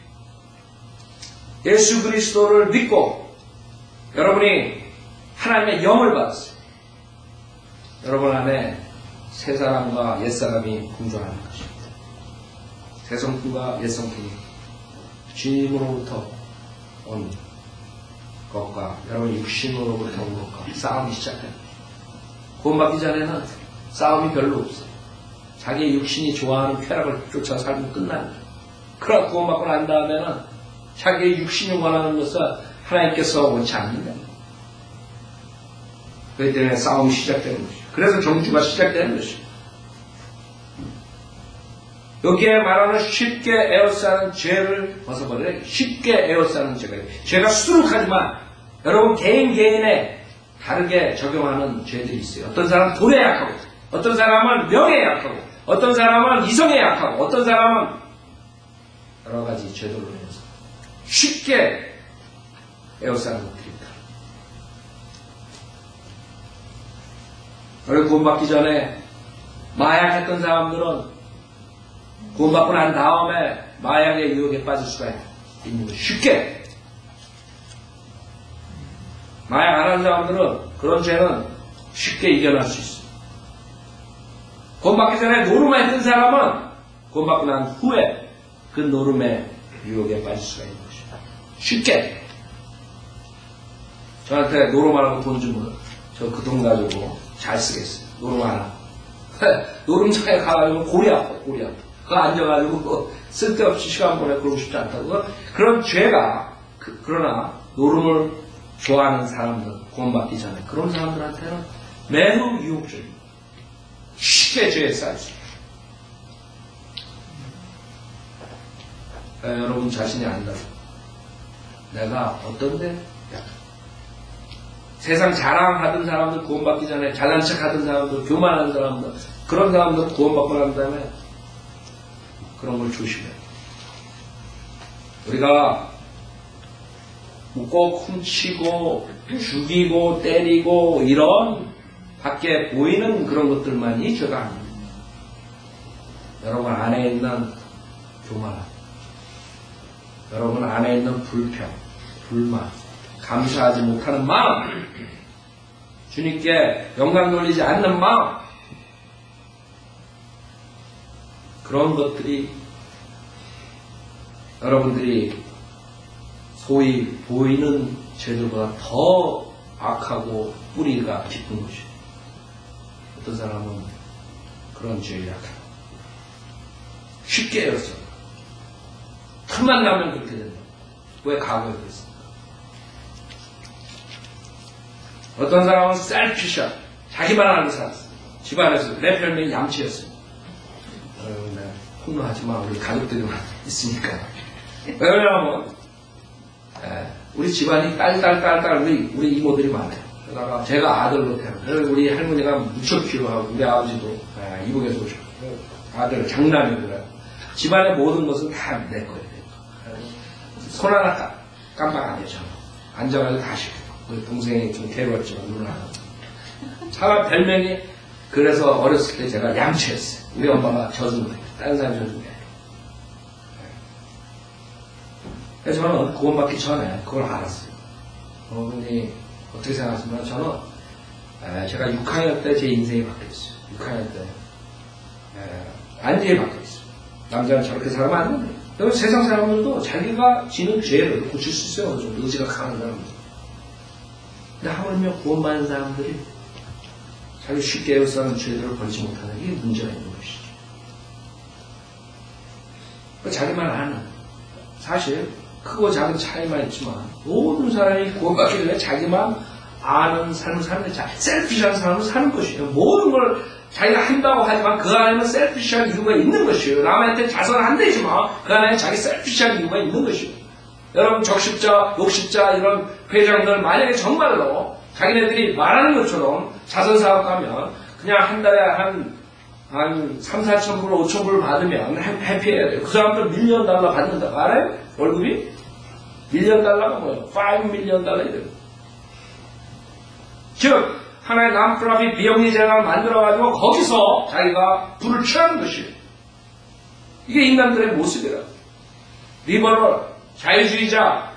예수 그리스도를 믿고 여러분이 하나님의 영을 받았어요. 여러분 안에 새 사람과 옛 사람이 공존하는 것입니다. 새 성품과 옛 성품이 주님으로부터 온 것과 여러분 육신으로부터 온 것과 싸움이 시작됩니다. 구원받기 전에는 싸움이 별로 없어요. 자기의 육신이 좋아하는 쾌락을 쫓아 살면 끝나는 거예요. 그러나 구원받고 난 다음에는 자기의 육신이 원하는 것을 하나님께서 원치 않는다. 그렇기 때문에 싸움이 시작되는 것이죠. 그래서 경주가 시작되는 것이죠. 여기에 말하는 쉽게 에워싸는 죄를 벗어버려야 쉽게 에워싸는 죄가 죄가 수두룩하지만 여러분 개인 개인에 다르게 적용하는 죄들이 있어요. 어떤 사람은 돈에 약하고 어떤 사람은 명예에 약하고 어떤 사람은 이성에 약하고 어떤 사람은 여러 가지 죄들로 인해서 쉽게 에워싸는 것들입니다. 그리고 구원받기 전에 마약했던 사람들은 구원받고 난 다음에 마약의 유혹에 빠질 수가 있는 거예요. 쉽게. 마약 안 하는 사람들은 그런 죄는 쉽게 이겨낼 수 있어요. 구원받기 전에 노름에 했던 사람은 구원받고 난 후에 그 노름의 유혹에 빠질 수가 있는 것입니다. 쉽게. 저한테 노름하라고 돈 주면 저 그 돈 가지고 잘 쓰겠어요. 노름 하나. 노름장에 가가지고 골이 아파, 골이 아파. 그거 앉아가지고 쓸데없이 시간 보내 그러고 싶지 않다고. 그런 죄가 그, 그러나 노름을 좋아하는 사람들 구원받기 전에 그런 사람들한테는 매우 유혹적입니다. 쉽게 죄에 쌓일 수 있어요. 그러니까 여러분 자신이 안다고 내가 어떤데 세상 자랑하던 사람들 구원받기 전에 잘난 척 하던 사람들 교만하는 사람들 그런 사람들 구원받고 난 다음에 그런 걸 조심해요. 우리가 꼭 훔치고 죽이고 때리고 이런 밖에 보이는 그런 것들만이 죄가 아닙니다. 여러분 안에 있는 교만, 여러분 안에 있는 불평, 불만, 감사하지 못하는 마음, 주님께 영광 돌리지 않는 마음, 그런 것들이 여러분들이 소위 보이는 죄들보다 더 악하고 뿌리가 깊은 것이에요. 어떤 사람은 그런 죄에 약해요. 쉽게 해서 틈만 나면 그렇게 된다. 왜 과거에 그랬습니까? 어떤 사람은 셀피셔, 자기만 알고 살았어요. 집안에서 내 별명이 양치였어요. 어, 네. 폭로하지만 우리 가족들이만 있으니까. 왜냐하면 에, 우리 집안이 딸딸딸딸 우리, 우리 이모들이 많아요. 그러다가 제가 아들로 태어나서 우리 할머니가 무척 귀여워하고 우리 아버지도 에, 이북에서 오셨고 아들 장남이고요. 집안의 모든 것은 다 내 거예요. 손 하나 딱 깜빡 안 해요. 앉아가지고 다 시켜요. 우리 동생이 좀 괴로웠지만 누나 차마 별명이 그래서 어렸을 때 제가 양치했어요. 우리 엄마가 젖은 거예요. 다른 사람이 젖은 거예요. 그래서 저는 구원받기 전에 그걸 알았어요. 여러분이 어떻게 생각하시면 저는 에, 제가 육 학년 때 제 인생이 바뀌었어요. 육 학년 때 에, 완전히 바뀌었어요. 남자는 저렇게 살면 안 된다. 그리고 세상 사람들도 자기가 지는 죄를 고칠 수 있어요. 좀 의지가 강한 사람들. 근데 하물며 구원받는 사람들이 자기 쉽게 에워싸는 죄들을 벌지 못하는 게 문제가 있는 것이죠. 자기만 아는 사실 크고 작은 차이만 있지만 모든 사람이 구원받기 전에 자기만 아는 삶을 사는 자 셀피시한 삶을 사는 것이에요. 모든 걸 자기가 한다고 하지만 그 안에는 셀피시한 이유가 있는 것이에요. 남한테 자선 안 되지만 그 안에 자기 셀피시한 이유가 있는 것이에요. 여러분 적십자, 욕십자 이런 회장들 만약에 정말로 자기네들이 말하는 것처럼 자선사업 가면 그냥 한 달에 한, 한 삼, 사천 불, 오천 불 받으면 해피해야 돼요. 그 사람들 밀리언 달러 받는다고 알아요? 월급이? 밀리언 달러가 뭐예요? 오 밀리언 달러이 돼요. 즉 하나의 남프라핏 비영리 재단을 만들어가지고 거기서 자기가 불을 취하는 것이에요. 이게 인간들의 모습이라. 리버럴, 자유주의자,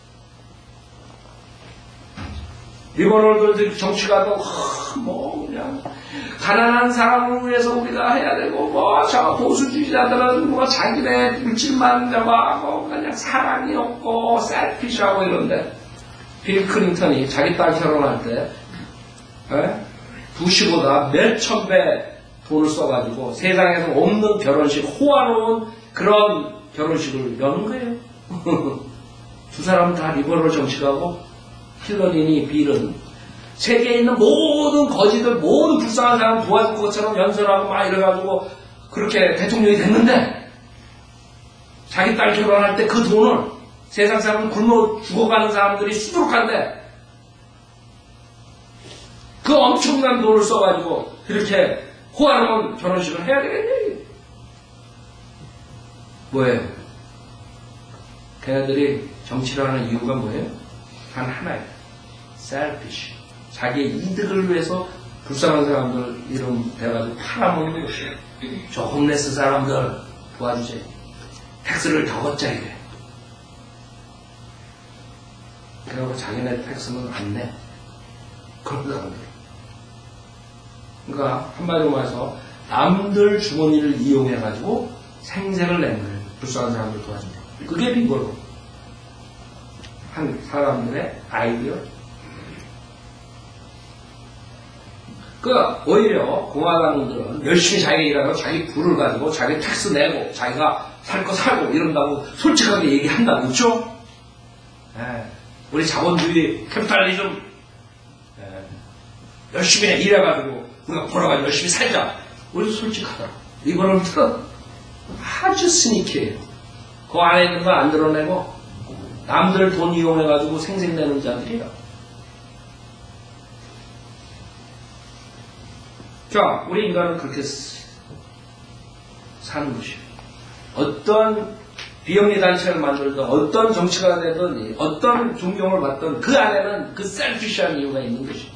리버럴들 정치가도 뭐 그냥 가난한 사람을 위해서 우리가 해야 되고 뭐 저 보수주의자들은 뭐 자기네 물질만 잡아 뭐 그냥 사랑이 없고 셀피시하고 이런데 빌 클린턴이 자기 딸 결혼할 때 에? 부시보다 몇천 배 돈을 써가지고 세상에서 없는 결혼식, 호화로운 그런 결혼식을 여는 거예요. 두 사람은 다 리버럴 정치가고 힐러린이 빌은 세계에 있는 모든 거지들, 모든 불쌍한 사람 도와줄 것처럼 연설하고 막 이래가지고 그렇게 대통령이 됐는데 자기 딸 결혼할 때 그 돈을 세상 사람 굶어 죽어가는 사람들이 수두룩한데 그 엄청난 돈을 써가지고 그렇게 호화로운 결혼식을 해야 되겠니? 뭐예요? 걔네들이 정치를 하는 이유가 뭐예요? 단 하나예요. selfish. 자기의 이득을 위해서 불쌍한 사람들 이름 대가지고 팔아먹는 것이에요. 저 홈레스 사람들 도와주세요. 텍스를 더 걷자 이래. 그러고 자기네 텍스는 안 내. 그런 사람들. 그러니까 한마디로 말해서 남들 주머니를 이용해가지고 생색을 내는 거예요. 불쌍한 사람들 도와준다. 그게 빈거로. 한 사람들의 아이디어. 그 오히려 공화당들은 열심히 자기가 일하고 자기 부를 가지고 자기 텍스 내고 자기가 살 거 사고 이런다고 솔직하게 얘기한다. 그렇죠? 에, 우리 자본주의 캐피탈리즘 에, 열심히 일해가지고 우리가 벌어가지고 열심히 살자. 우리 솔직하다. 이거는 아주 스니키해요. 그 안에 있는 거 안 드러내고 남들 돈 이용해가지고 생색내는 자들이야. 자, 우리 인간은 그렇게 사는 것이에요. 어떤 비영리 단체를 만들든 어떤 정치가 되든 어떤 존경을 받든 그 안에는 그 셀피시한 이유가 있는 것이에요.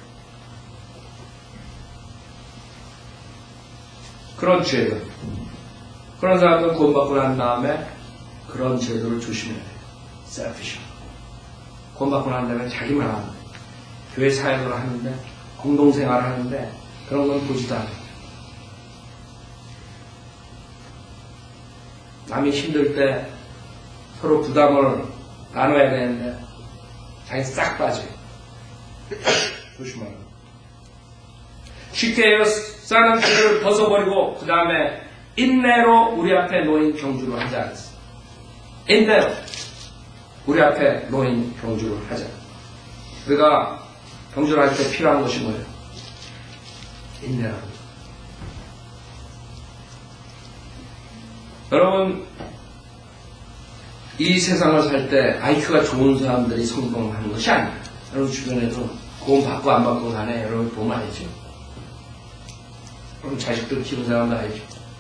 그런 죄들. 그런 사람들은 구원받고 난 다음에 그런 제도를 조심해야 돼요. 셀피시. 구원받고 난 다음에 자기만 하는데 교회 사역을 하는데 공동생활을 하는데 그런 건 보지도 않아요. 남이 힘들 때 서로 부담을 나눠야 되는데 자기 싹 빠져요. 조심하라. 쉽게 싸는 길을 벗어버리고 그 다음에 인내로 우리 앞에 놓인 경주를 하지 않았어. 인내로 우리 앞에 놓인 경주를 하자. 우리가 경주를 할 때 필요한 것이 뭐예요? 인내라고. 여러분, 이 세상을 살 때 아이큐가 좋은 사람들이 성공하는 것이 아니에요. 여러분 주변에도 구원 받고 안 받고 간에 여러분 보면 알죠. 여러분 자식들 키우는 사람도 알죠.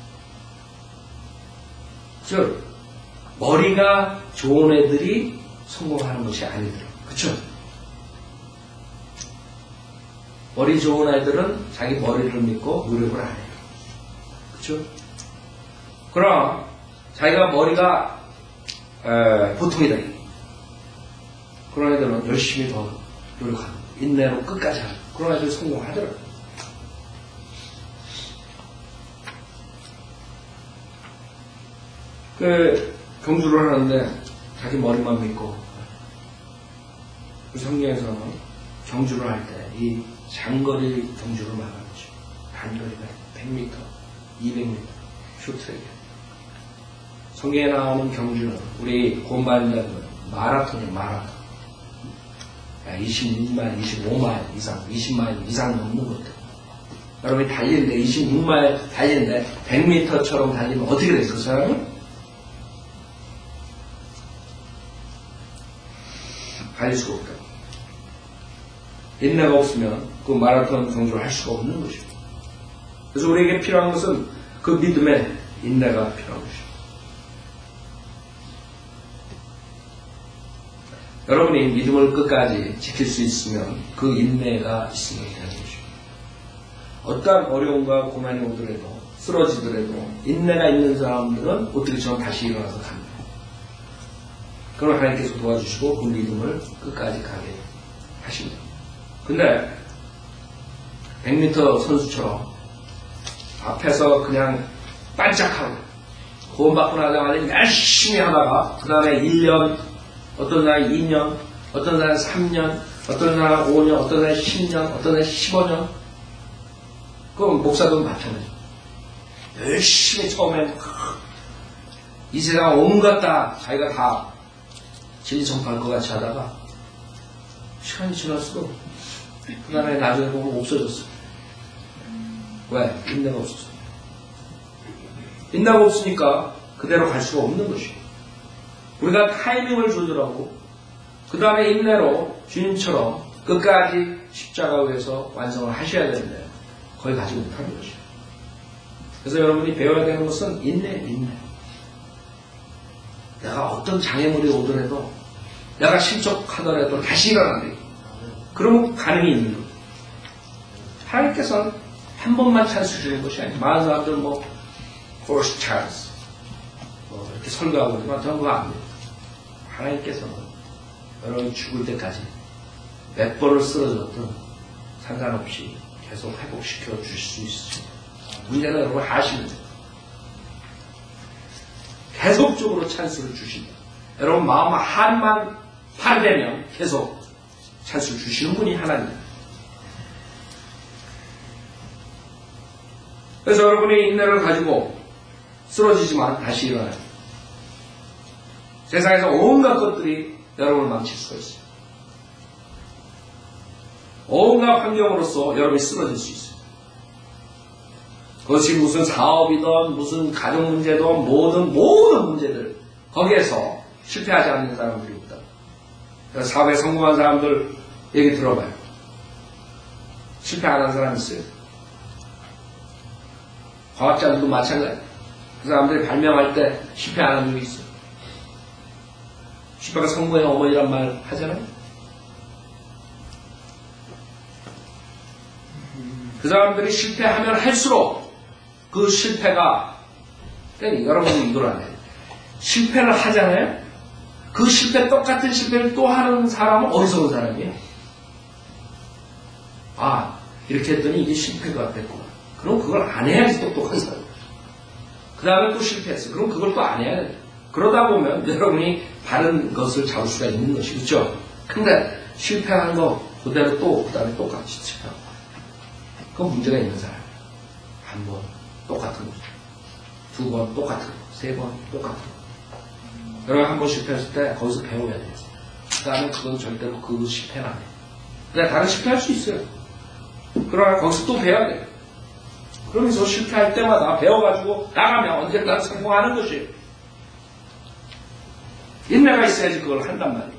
즉 머리가 좋은 애들이 성공하는 것이 아니더라고요. 그쵸? 머리 좋은 애들은 자기 머리를 믿고 노력을 안 해요. 그쵸? 그럼 자기가 머리가 에, 보통이다. 그런 애들은 열심히 더 노력하고 인내로 끝까지 하고 그런 애들 성공하더라고요. 그 경주를 하는데 자기 머리만 믿고 그 성경에서는 경주를 할 때 이 장거리 경주를 말하는 거죠. 단거리가 백 미터, 이백 미터, 쇼트랙. 성경에 나오는 경주는 우리 구원받는 마라톤이 마라톤. 이십육 마일, 이십오 마일 이상, 이십 마일 이상 넘는 것들. 여러분이 달리는데 이십육 마일 달리는데 백 미터처럼 달리면 어떻게 돼요? 그 사람이? 달릴 수가 없다. 인내가 없으면 그 마라톤 경주를 할 수가 없는 것입니다. 그래서 우리에게 필요한 것은 그 믿음의 인내가 필요한 것입니다. 여러분이 믿음을 끝까지 지킬 수 있으면 그 인내가 있으면 되는 것입니다. 어떠한 어려움과 고난이 오더라도 쓰러지더라도 인내가 있는 사람들은 어떻게 저는 다시 일어나서 갑니다. 그럼 하나님께서 도와주시고 그 믿음을 끝까지 가게 하십니다. 근데 백 미터 선수처럼 앞에서 그냥 반짝하고 구원받고 나자마자 열심히 하다가 그 다음에 일 년, 어떤 사람이 이 년, 어떤 사람이 삼 년, 어떤 사람이 오 년, 어떤 사람이 십 년, 어떤 사람이 십오 년. 그럼 목사도 마찬가지죠. 열심히 처음에 이 세상 온갖 다 자기가 다 진리 전파할 것 같이 하다가 시간이 지날수록 그 다음에 나중에 보면 없어졌어. 왜? 인내가 없었어. 인내가 없으니까 그대로 갈 수가 없는 것이에요. 우리가 타이밍을 조절하고 그 다음에 인내로 주님처럼 끝까지 십자가 위에서 완성을 하셔야 되는데 거의 가지 못하는 것이에요. 그래서 여러분이 배워야 되는 것은 인내, 인내. 내가 어떤 장애물이 오더라도 내가 실족하더라도 다시 일어난다. 그러면 가능이 있는 거예요. 하나님께서는 한 번만 찬스 주는 것이 아니에요. 많은 사람들은 뭐 first chance 뭐 이렇게 설교하고 있지만 저는 그거 안 돼요. 하나님께서는 여러분이 죽을 때까지 몇 번을 쓰러졌든 상관없이 계속 회복시켜 주실 수 있습니다. 문제는 여러분 아십니다. 계속적으로 찬스를 주신다. 여러분 마음 한만 파되면 계속 찬스를 주시는 분이 하나님입니다. 그래서 여러분이 인내를 가지고 쓰러지지만 다시 일어나요. 세상에서 온갖 것들이 여러분을 망칠 수가 있어요. 온갖 환경으로서 여러분이 쓰러질 수 있어요. 그것이 무슨 사업이든 무슨 가정 문제든 모든 모든 문제들 거기에서 실패하지 않는 사람들이 있다. 사업에 성공한 사람들 얘기 들어봐요. 실패 안 한 사람 있어요. 과학자들도 마찬가지. 그 사람들이 발명할 때 실패 안 한 적이 있어요. 실패가 성공의 어머니란 말 하잖아요. 그 사람들이 실패하면 할수록 그 실패가, 그러니까 여러분이 이걸 안 해요. 실패를 하잖아요. 그 실패, 똑같은 실패를 또 하는 사람은 어디서 온 사람이에요? 아, 이렇게 했더니 이게 실패가 됐구나. 그럼 그걸 안 해야지 똑똑한 사람. 그 다음에 또 실패했어. 그럼 그걸 또 안 해야 돼. 그러다 보면 여러분이 바른 것을 잡을 수가 있는 것이죠. 근데 실패한 거 그대로 또, 그 다음에 똑같이 실패하고. 그건 문제가 있는 사람이에요. 한 번 똑같은 거. 두 번 똑같은 거. 세 번 똑같은 거. 여러분 한 번 실패했을 때 거기서 배워야 돼요. 그 다음에 그건 절대로 그 실패는 안 해요. 근데 다른 실패할 수 있어요. 그러나 거기서 또 배워야 돼요. 그러면서 실패할 때마다 배워가지고 나가면 언젠가 성공하는 것이에요. 인내가 있어야지 그걸 한단 말이에요.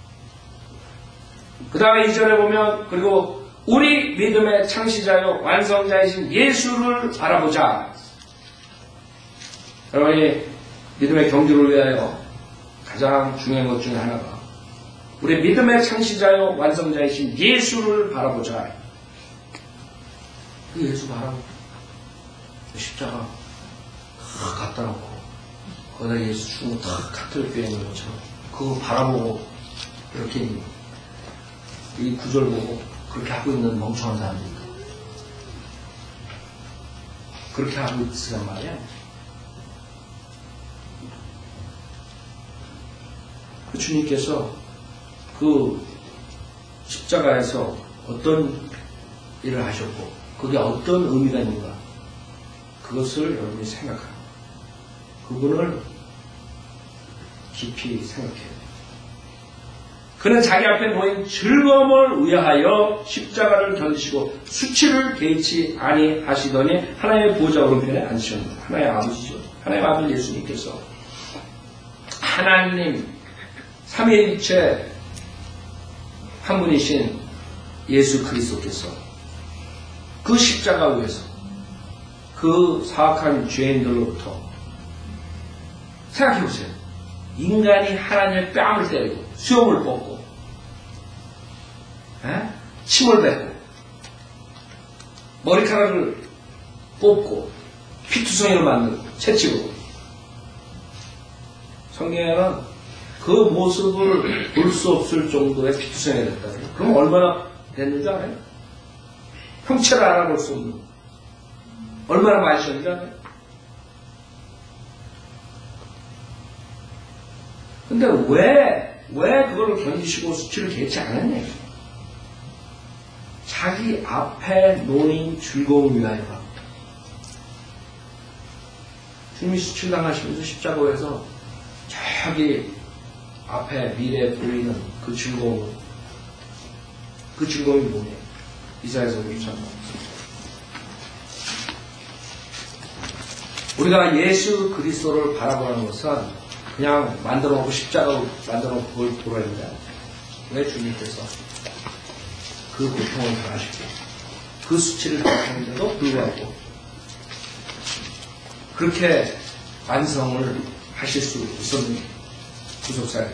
그 다음에 이절에 보면 그리고 우리 믿음의 창시자요 완성자이신 예수를 바라보자. 여러분이 믿음의 경주를 위하여 가장 중요한 것 중에 하나가 우리 믿음의 창시자요 완성자이신 예수를 바라보자. 그 예수 바라보고 십자가 탁 갖다 놓고 거기다 예수 죽은 거 탁 카트를 빼는 것처럼 그거 바라보고 이렇게 이 구절 보고 그렇게 하고 있는 멍청한 사람들이니까 그렇게 하고 있으란 말이야. 그 주님께서 그 십자가에서 어떤 일을 하셨고 그게 어떤 의미가 있는가 그것을 여러분이 생각하고 그분을 깊이 생각해야 돼요. 그는 자기 앞에 놓인 즐거움을 위하여 십자가를 견디시고 수치를 개의치 아니하시더니 하나님의 보좌 오른편에 앉으셨습니다. 하나님의 아버지죠. 하나님의 아버지 예수님께서 하나님 삼위일체 한 분이신 예수 그리스도께서 그 십자가 위에서 그 사악한 죄인들로부터 생각해보세요. 인간이 하나님의 뺨을 때리고 수염을 뽑고 에? 침을 뱉고 머리카락을 뽑고 피투성이를 만들고 채찍으로. 성경에는 그 모습을 볼 수 없을 정도의 피투성이가 됐다. 그럼 얼마나 됐는지 알아요? 형체를 알아볼 수 없는, 얼마나 많으셨는지 알아요? 근데 왜, 왜 그걸 견디시고 수치를 개치 않았냐? 자기 앞에 놓인 즐거움을 위하여. 주님이 수치당하시면서 십자가에서 저기 앞에 미래에 보이는 그 즐거움, 그 즐거움이 뭐냐? 이사야서 오십삼 장. 우리가 예수 그리스도를 바라보는 것은 그냥 만들어 놓고 십자가로 만들어 놓고 그걸 보러야 된다. 왜 주님께서 그 고통을 당하시고 그 수치를 당하는데도 불구하고 그렇게 완성을 하실 수 있었는 구속사예요.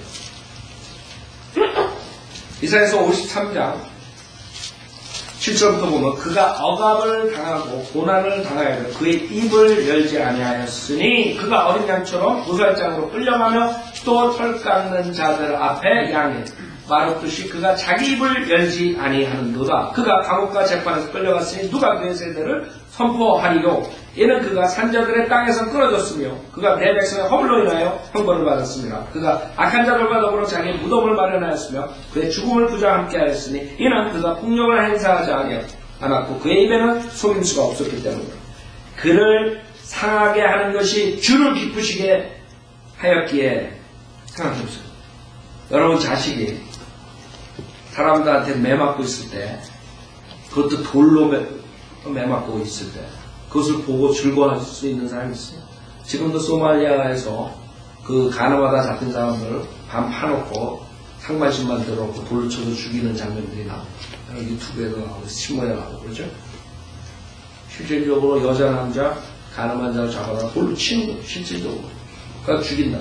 이사야서 오십삼 장 칠 절부터 보면 그가 억압을 당하고 고난을 당하여 그의 입을 열지 아니하였으니 그가 어린 양처럼 도살장으로 끌려가며 또 털 깎는 자들 앞에 양해 말없듯이 그가 자기 입을 열지 아니하는도다. 그가 감옥과 재판에서 끌려갔으니 누가 그의 세대를 선포하리요. 이는 그가 산자들의 땅에서 끊어졌으며 그가 내 백성의 허물로 인하여 형벌을 받았습니다. 그가 악한 자들과 더불어 자기의 무덤을 마련하였으며 그의 죽음을 부자와 함께 하였으니 이는 그가 폭력을 행사하지 않았고 그의 입에는 속임수가 없었기 때문이다. 그를 상하게 하는 것이 주를 기쁘시게 하였기에. 생각해보세요. 여러분 자식이 사람들한테 매맞고 있을 때, 그것도 돌로 매, 매맞고 있을 때 그것을 보고 즐거워할 수 있는 사람이 있어요. 지금도 소말리아에서 그 가나마다 잡힌 사람들 밤 파놓고 상반신만 들어놓고 돌로 쳐서 죽이는 장면들이 나오고 유튜브에도 나오고 신문에 나오고 그러죠. 실질적으로 여자 남자 가늠한 자를 잡아다 돌로 치는 거예요. 실질적으로. 그러니까 죽인다.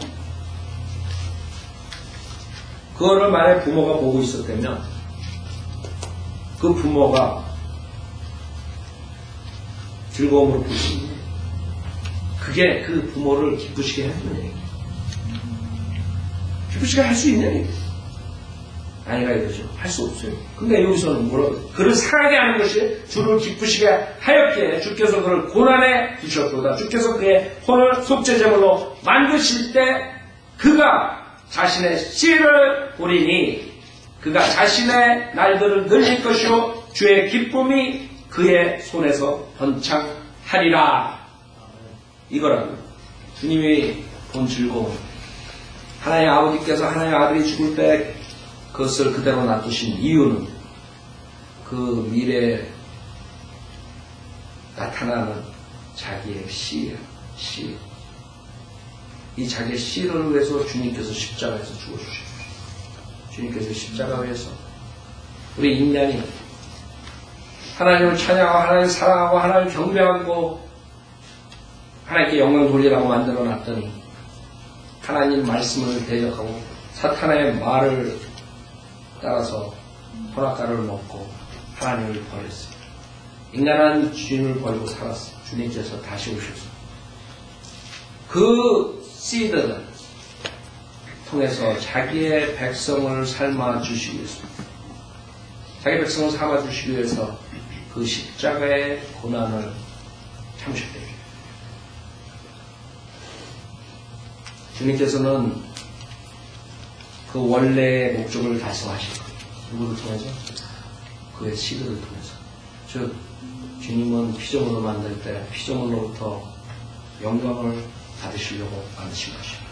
그거를 만약 부모가 보고 있었다면 그 부모가 즐거움으로 볼 수 있는, 그게 그 부모를 기쁘시게 해주는 얘기예요. 기쁘시게 할 수 있는 얘기예요. 아니라 이거죠. 할 수 없어요. 근데 여기서는 뭐라고? 그를 상하게 하는 것이 주를 기쁘시게 하였기에 주께서 그를 고난에 두셨도다. 주께서 그의 혼을 속죄제물로 만드실 때 그가 자신의 씨를 보리니 그가 자신의 날들을 늘릴 것이요 주의 기쁨이 그의 손에서 번창하리라. 이거라고. 주님이 본 즐거움. 하나님 아버지께서 하나님 아들이 죽을 때 그것을 그대로 놔두신 이유는 그 미래에 나타나는 자기의 씨예요. 씨. 이 자기의 씨를 위해서 주님께서 십자가에서 죽어주셨어요. 주님께서 십자가 위해서 우리 인간이 하나님을 찬양하고 하나님을 사랑하고 하나님을 경배하고 하나님께 영광 돌리라고 만들어 놨더니 하나님 말씀을 대적하고 사탄의 말을 따라서 허락가를 먹고 하나님을 버렸어요. 인간은 주님을 버리고 살았어요. 주님께서 다시 오셨어요. 그 씨드를 통해서 자기의 백성을 삶아주시기 위해서, 자기 백성을 삶아주시기 위해서 그 십자가의 고난을 참으셨대요. 주님께서는 그 원래의 목적을 달성하실 거예요. 누구를 통해서? 그의 씨들을 통해서. 즉 주님은 피조물을 만들 때 피조물로부터 영광을 받으시려고 만드신 것입니다.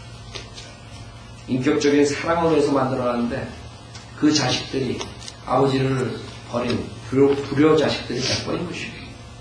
인격적인 사랑으로 해서 만들어놨는데 그 자식들이 아버지를 버린 불효, 불효 자식들이 돼버린 것입니다.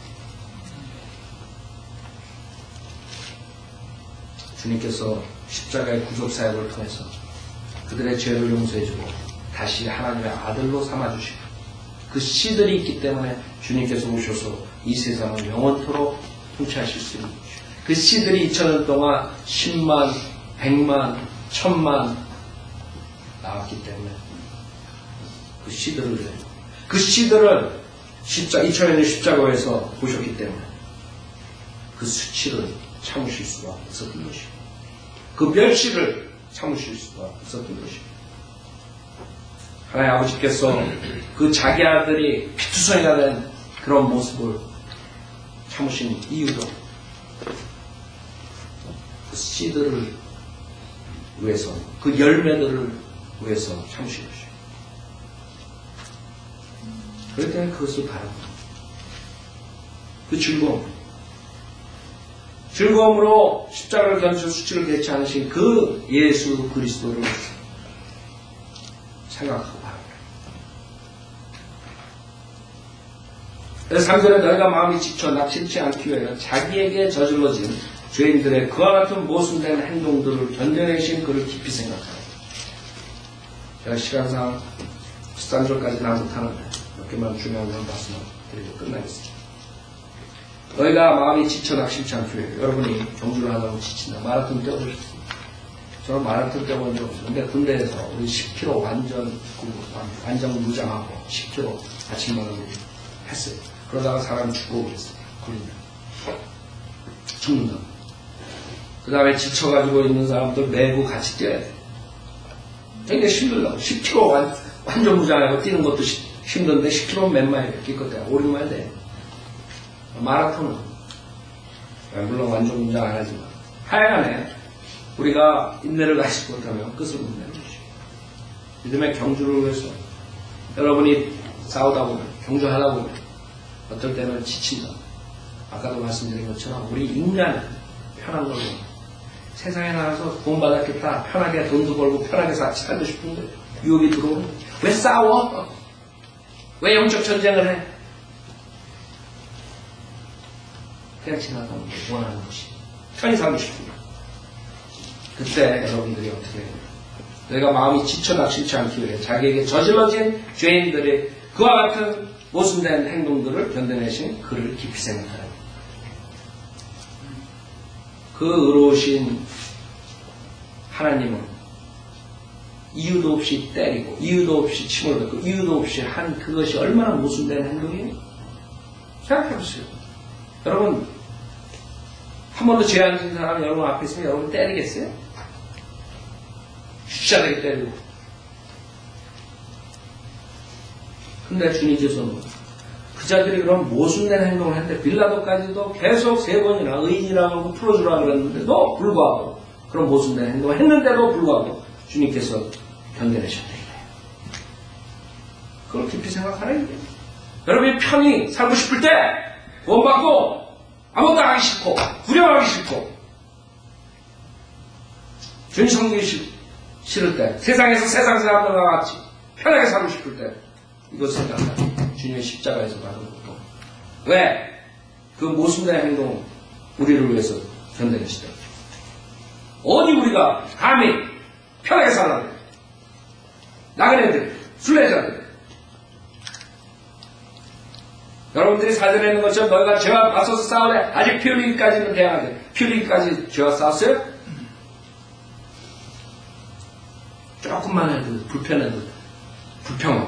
주님께서 십자가의 구속사역을 통해서 그들의 죄를 용서해주고 다시 하나님의 아들로 삼아주시고 그 씨들이 있기 때문에 주님께서 오셔서 이 세상을 영원토록 통치하실 수 있는 것입니다. 그 씨들이 이천 년 동안 십만, 백만, 천만 나왔기 때문에 그 씨들을 그 씨들을 십자, 이천년의 십자가에서 보셨기 때문에 그 수치를 참으실 수가 없었던 것이고, 그 멸시를 참으실 수가 없었던 것이고, 하나님 아버지께서 그 자기 아들이 피투성이가 된 그런 모습을 참으신 이유도 그 씨들을 위해서, 그 열매들을 위해서 참으신 것이고, 그럴 때는 그것을 바랍니다. 그 즐거움, 즐거움으로 십자가를 견디서 수치를 개치 않으신 그 예수 그리스도를 생각하고 바랍니다. 그래서 삼 절에 너희가 마음이 지쳐 낙심치 않기 위하여 자기에게 저질러진 죄인들의 그와 같은 모순된 행동들을 견뎌내신 그를 깊이 생각하라. 제가 시간상 십삼 절까지는 안 못하는데 몇 개만 중요한 건 말씀을 드리고 끝나겠습니다. 너희가 마음이 지쳐 낙심치 않기 위해, 여러분이 경주를 하다고 지친다. 마라톤 뛰어보셨습니다. 저는 마라톤 뛰어본 적 없어요. 근데 군대에서 우리 십 킬로미터 완전, 완전 무장하고 십 킬로미터 아침마다 했어요. 그러다가 사람이 죽고 그랬어요. 군인들. 죽는다. 그 다음에 지쳐가지고 있는 사람들 매고 같이 뛰어야 돼. 되게 힘들다고. 십 킬로미터 완, 완전 무장하고 뛰는 것도 힘든데 십 킬로미터 몇 마일 뛸 것 같아요. 오, 육 마일 돼. 마라톤은 물론 완전 무장 안 하지만 하여간에 우리가 인내를 가지지 못하면 끝을 못 내는 것이죠. 믿음의 경주를 위해서 여러분이 싸우다 보면, 경주하다 보면 어떨 때는 지친다. 아까도 말씀드린 것처럼 우리 인간은 편한 걸로 세상에 나가서 돈 받았겠다, 편하게 돈도 벌고 편하게 살고 싶은데 유혹이 들어오면 왜 싸워? 왜 영적 전쟁을 해? 그냥 지나가는 게 원하는 것이 편히 살고 싶습니다. 그때 여러분들이 어떻게 해요? 내가 마음이 지쳐 낙심치 않기 위해 자기에게 저질러진 죄인들의 그와 같은 모순된 행동들을 견뎌내신 그를 깊이 생각하라. 그 의로우신 하나님은 이유도 없이 때리고 이유도 없이 침을 뱉고 이유도 없이 한 그것이 얼마나 모순된 행동이에요? 생각해보세요. 여러분, 한 번도 죄 안 지은 사람이 여러분 앞에 있으면 여러분 때리겠어요? 슈샤되게 때리고. 근데 주님께서는 그 자들이 그런 모순된 행동을 했는데 빌라도까지도 계속 세 번이나 의인이라고 하고 풀어주라고 그랬는데도 불구하고 그런 모순된 행동을 했는데도 불구하고 주님께서 견뎌내셨다. 그걸 깊이 생각하라 이게. 여러분이 편히 살고 싶을 때 구원받고 아무것도 하기 싫고 구경하기 싫고 주님 섬기기 싫을 때, 세상에서 세상 사람들과 같이 편하게 살고 싶을 때 이것 생각하라. 주님의 십자가에서 받은 것도 왜? 그 모순된 행동 우리를 위해서 견뎌내시다. 어디 우리가 감히 편하게 살라고 해. 나그네들, 순례자들. 여러분들이 살려내는 있는 것처럼 너희가 죄와 맞서서 싸우래. 아직 피 흘리기까지는 돼야 돼. 피 흘리기까지 죄와 싸웠어요? 조금만 해도 불편해도 불평하고.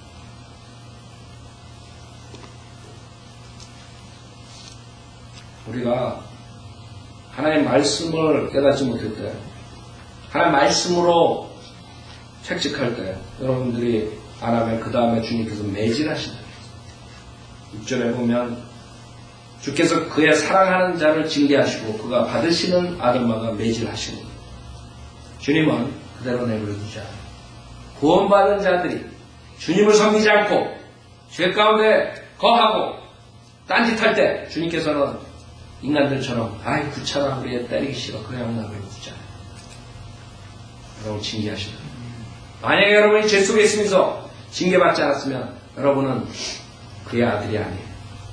우리가 하나님의 말씀을 깨닫지 못할 때, 하나님의 말씀으로 책직할 때 여러분들이 안 하면 그 다음에 주님께서 매질하신다. 육 절에 보면 주께서 그의 사랑하는 자를 징계하시고 그가 받으시는 아들마다 매질하시는 거예요. 주님은 그대로 내버려두지 않아요. 구원받은 자들이 주님을 섬기지 않고 죄 가운데 거하고 딴짓할 때 주님께서는 인간들처럼 아이 귀찮아 우리 때리기 싫어 그냥 내버려두지 않아요. 여러분 징계하시는 거예요. 만약에 여러분이 죄 속에 있으면서 징계받지 않았으면 여러분은 그의 아들이 아니에요.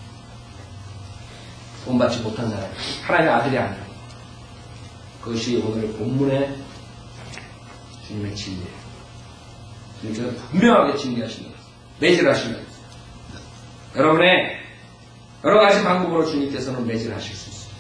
본받지 못한 자예요. 하나님의 아들이 아니에요. 그것이 오늘 본문의 주님의 진리예요. 주님께서 분명하게 징계하십니다. 매질하십니다. 여러분의 여러 가지 방법으로 주님께서는 매질하실 수 있어요.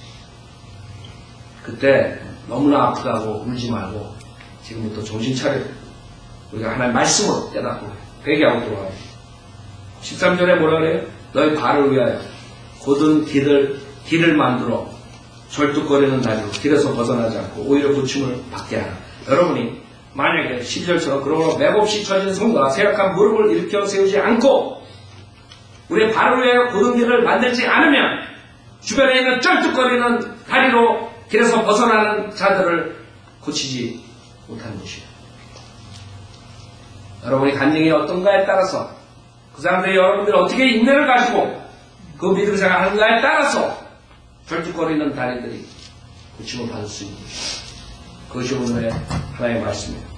그때 너무나 아프다고 울지 말고 지금부터 정신 차려 우리가 하나님의 말씀으로 깨닫고 회개하고 돌아가요. 십삼 절에 뭐라 그래요? 너희 발을 위하여 곧은 길을, 길을 만들어 절뚝거리는 다리로 길에서 벗어나지 않고 오히려 고침을 받게 하라. 여러분이 만약에 십이 절처럼 그러므로 맥없이 처진 손과 쇠약한 무릎을 일으켜 세우지 않고 우리의 발을 위하여 곧은 길을 만들지 않으면 주변에 있는 쩔뚝거리는 다리로 길에서 벗어나는 자들을 고치지 못하는 것이에요. 여러분이 간증이 어떤가에 따라서 그 사람들이 여러분들이 어떻게 인내를 가지고 그 믿음 생활하는가에 따라서 쩔뚝거리는 다리들이 고침을 받을 수 있는 것입니다. 그것이 오늘의 하나의 말씀입니다.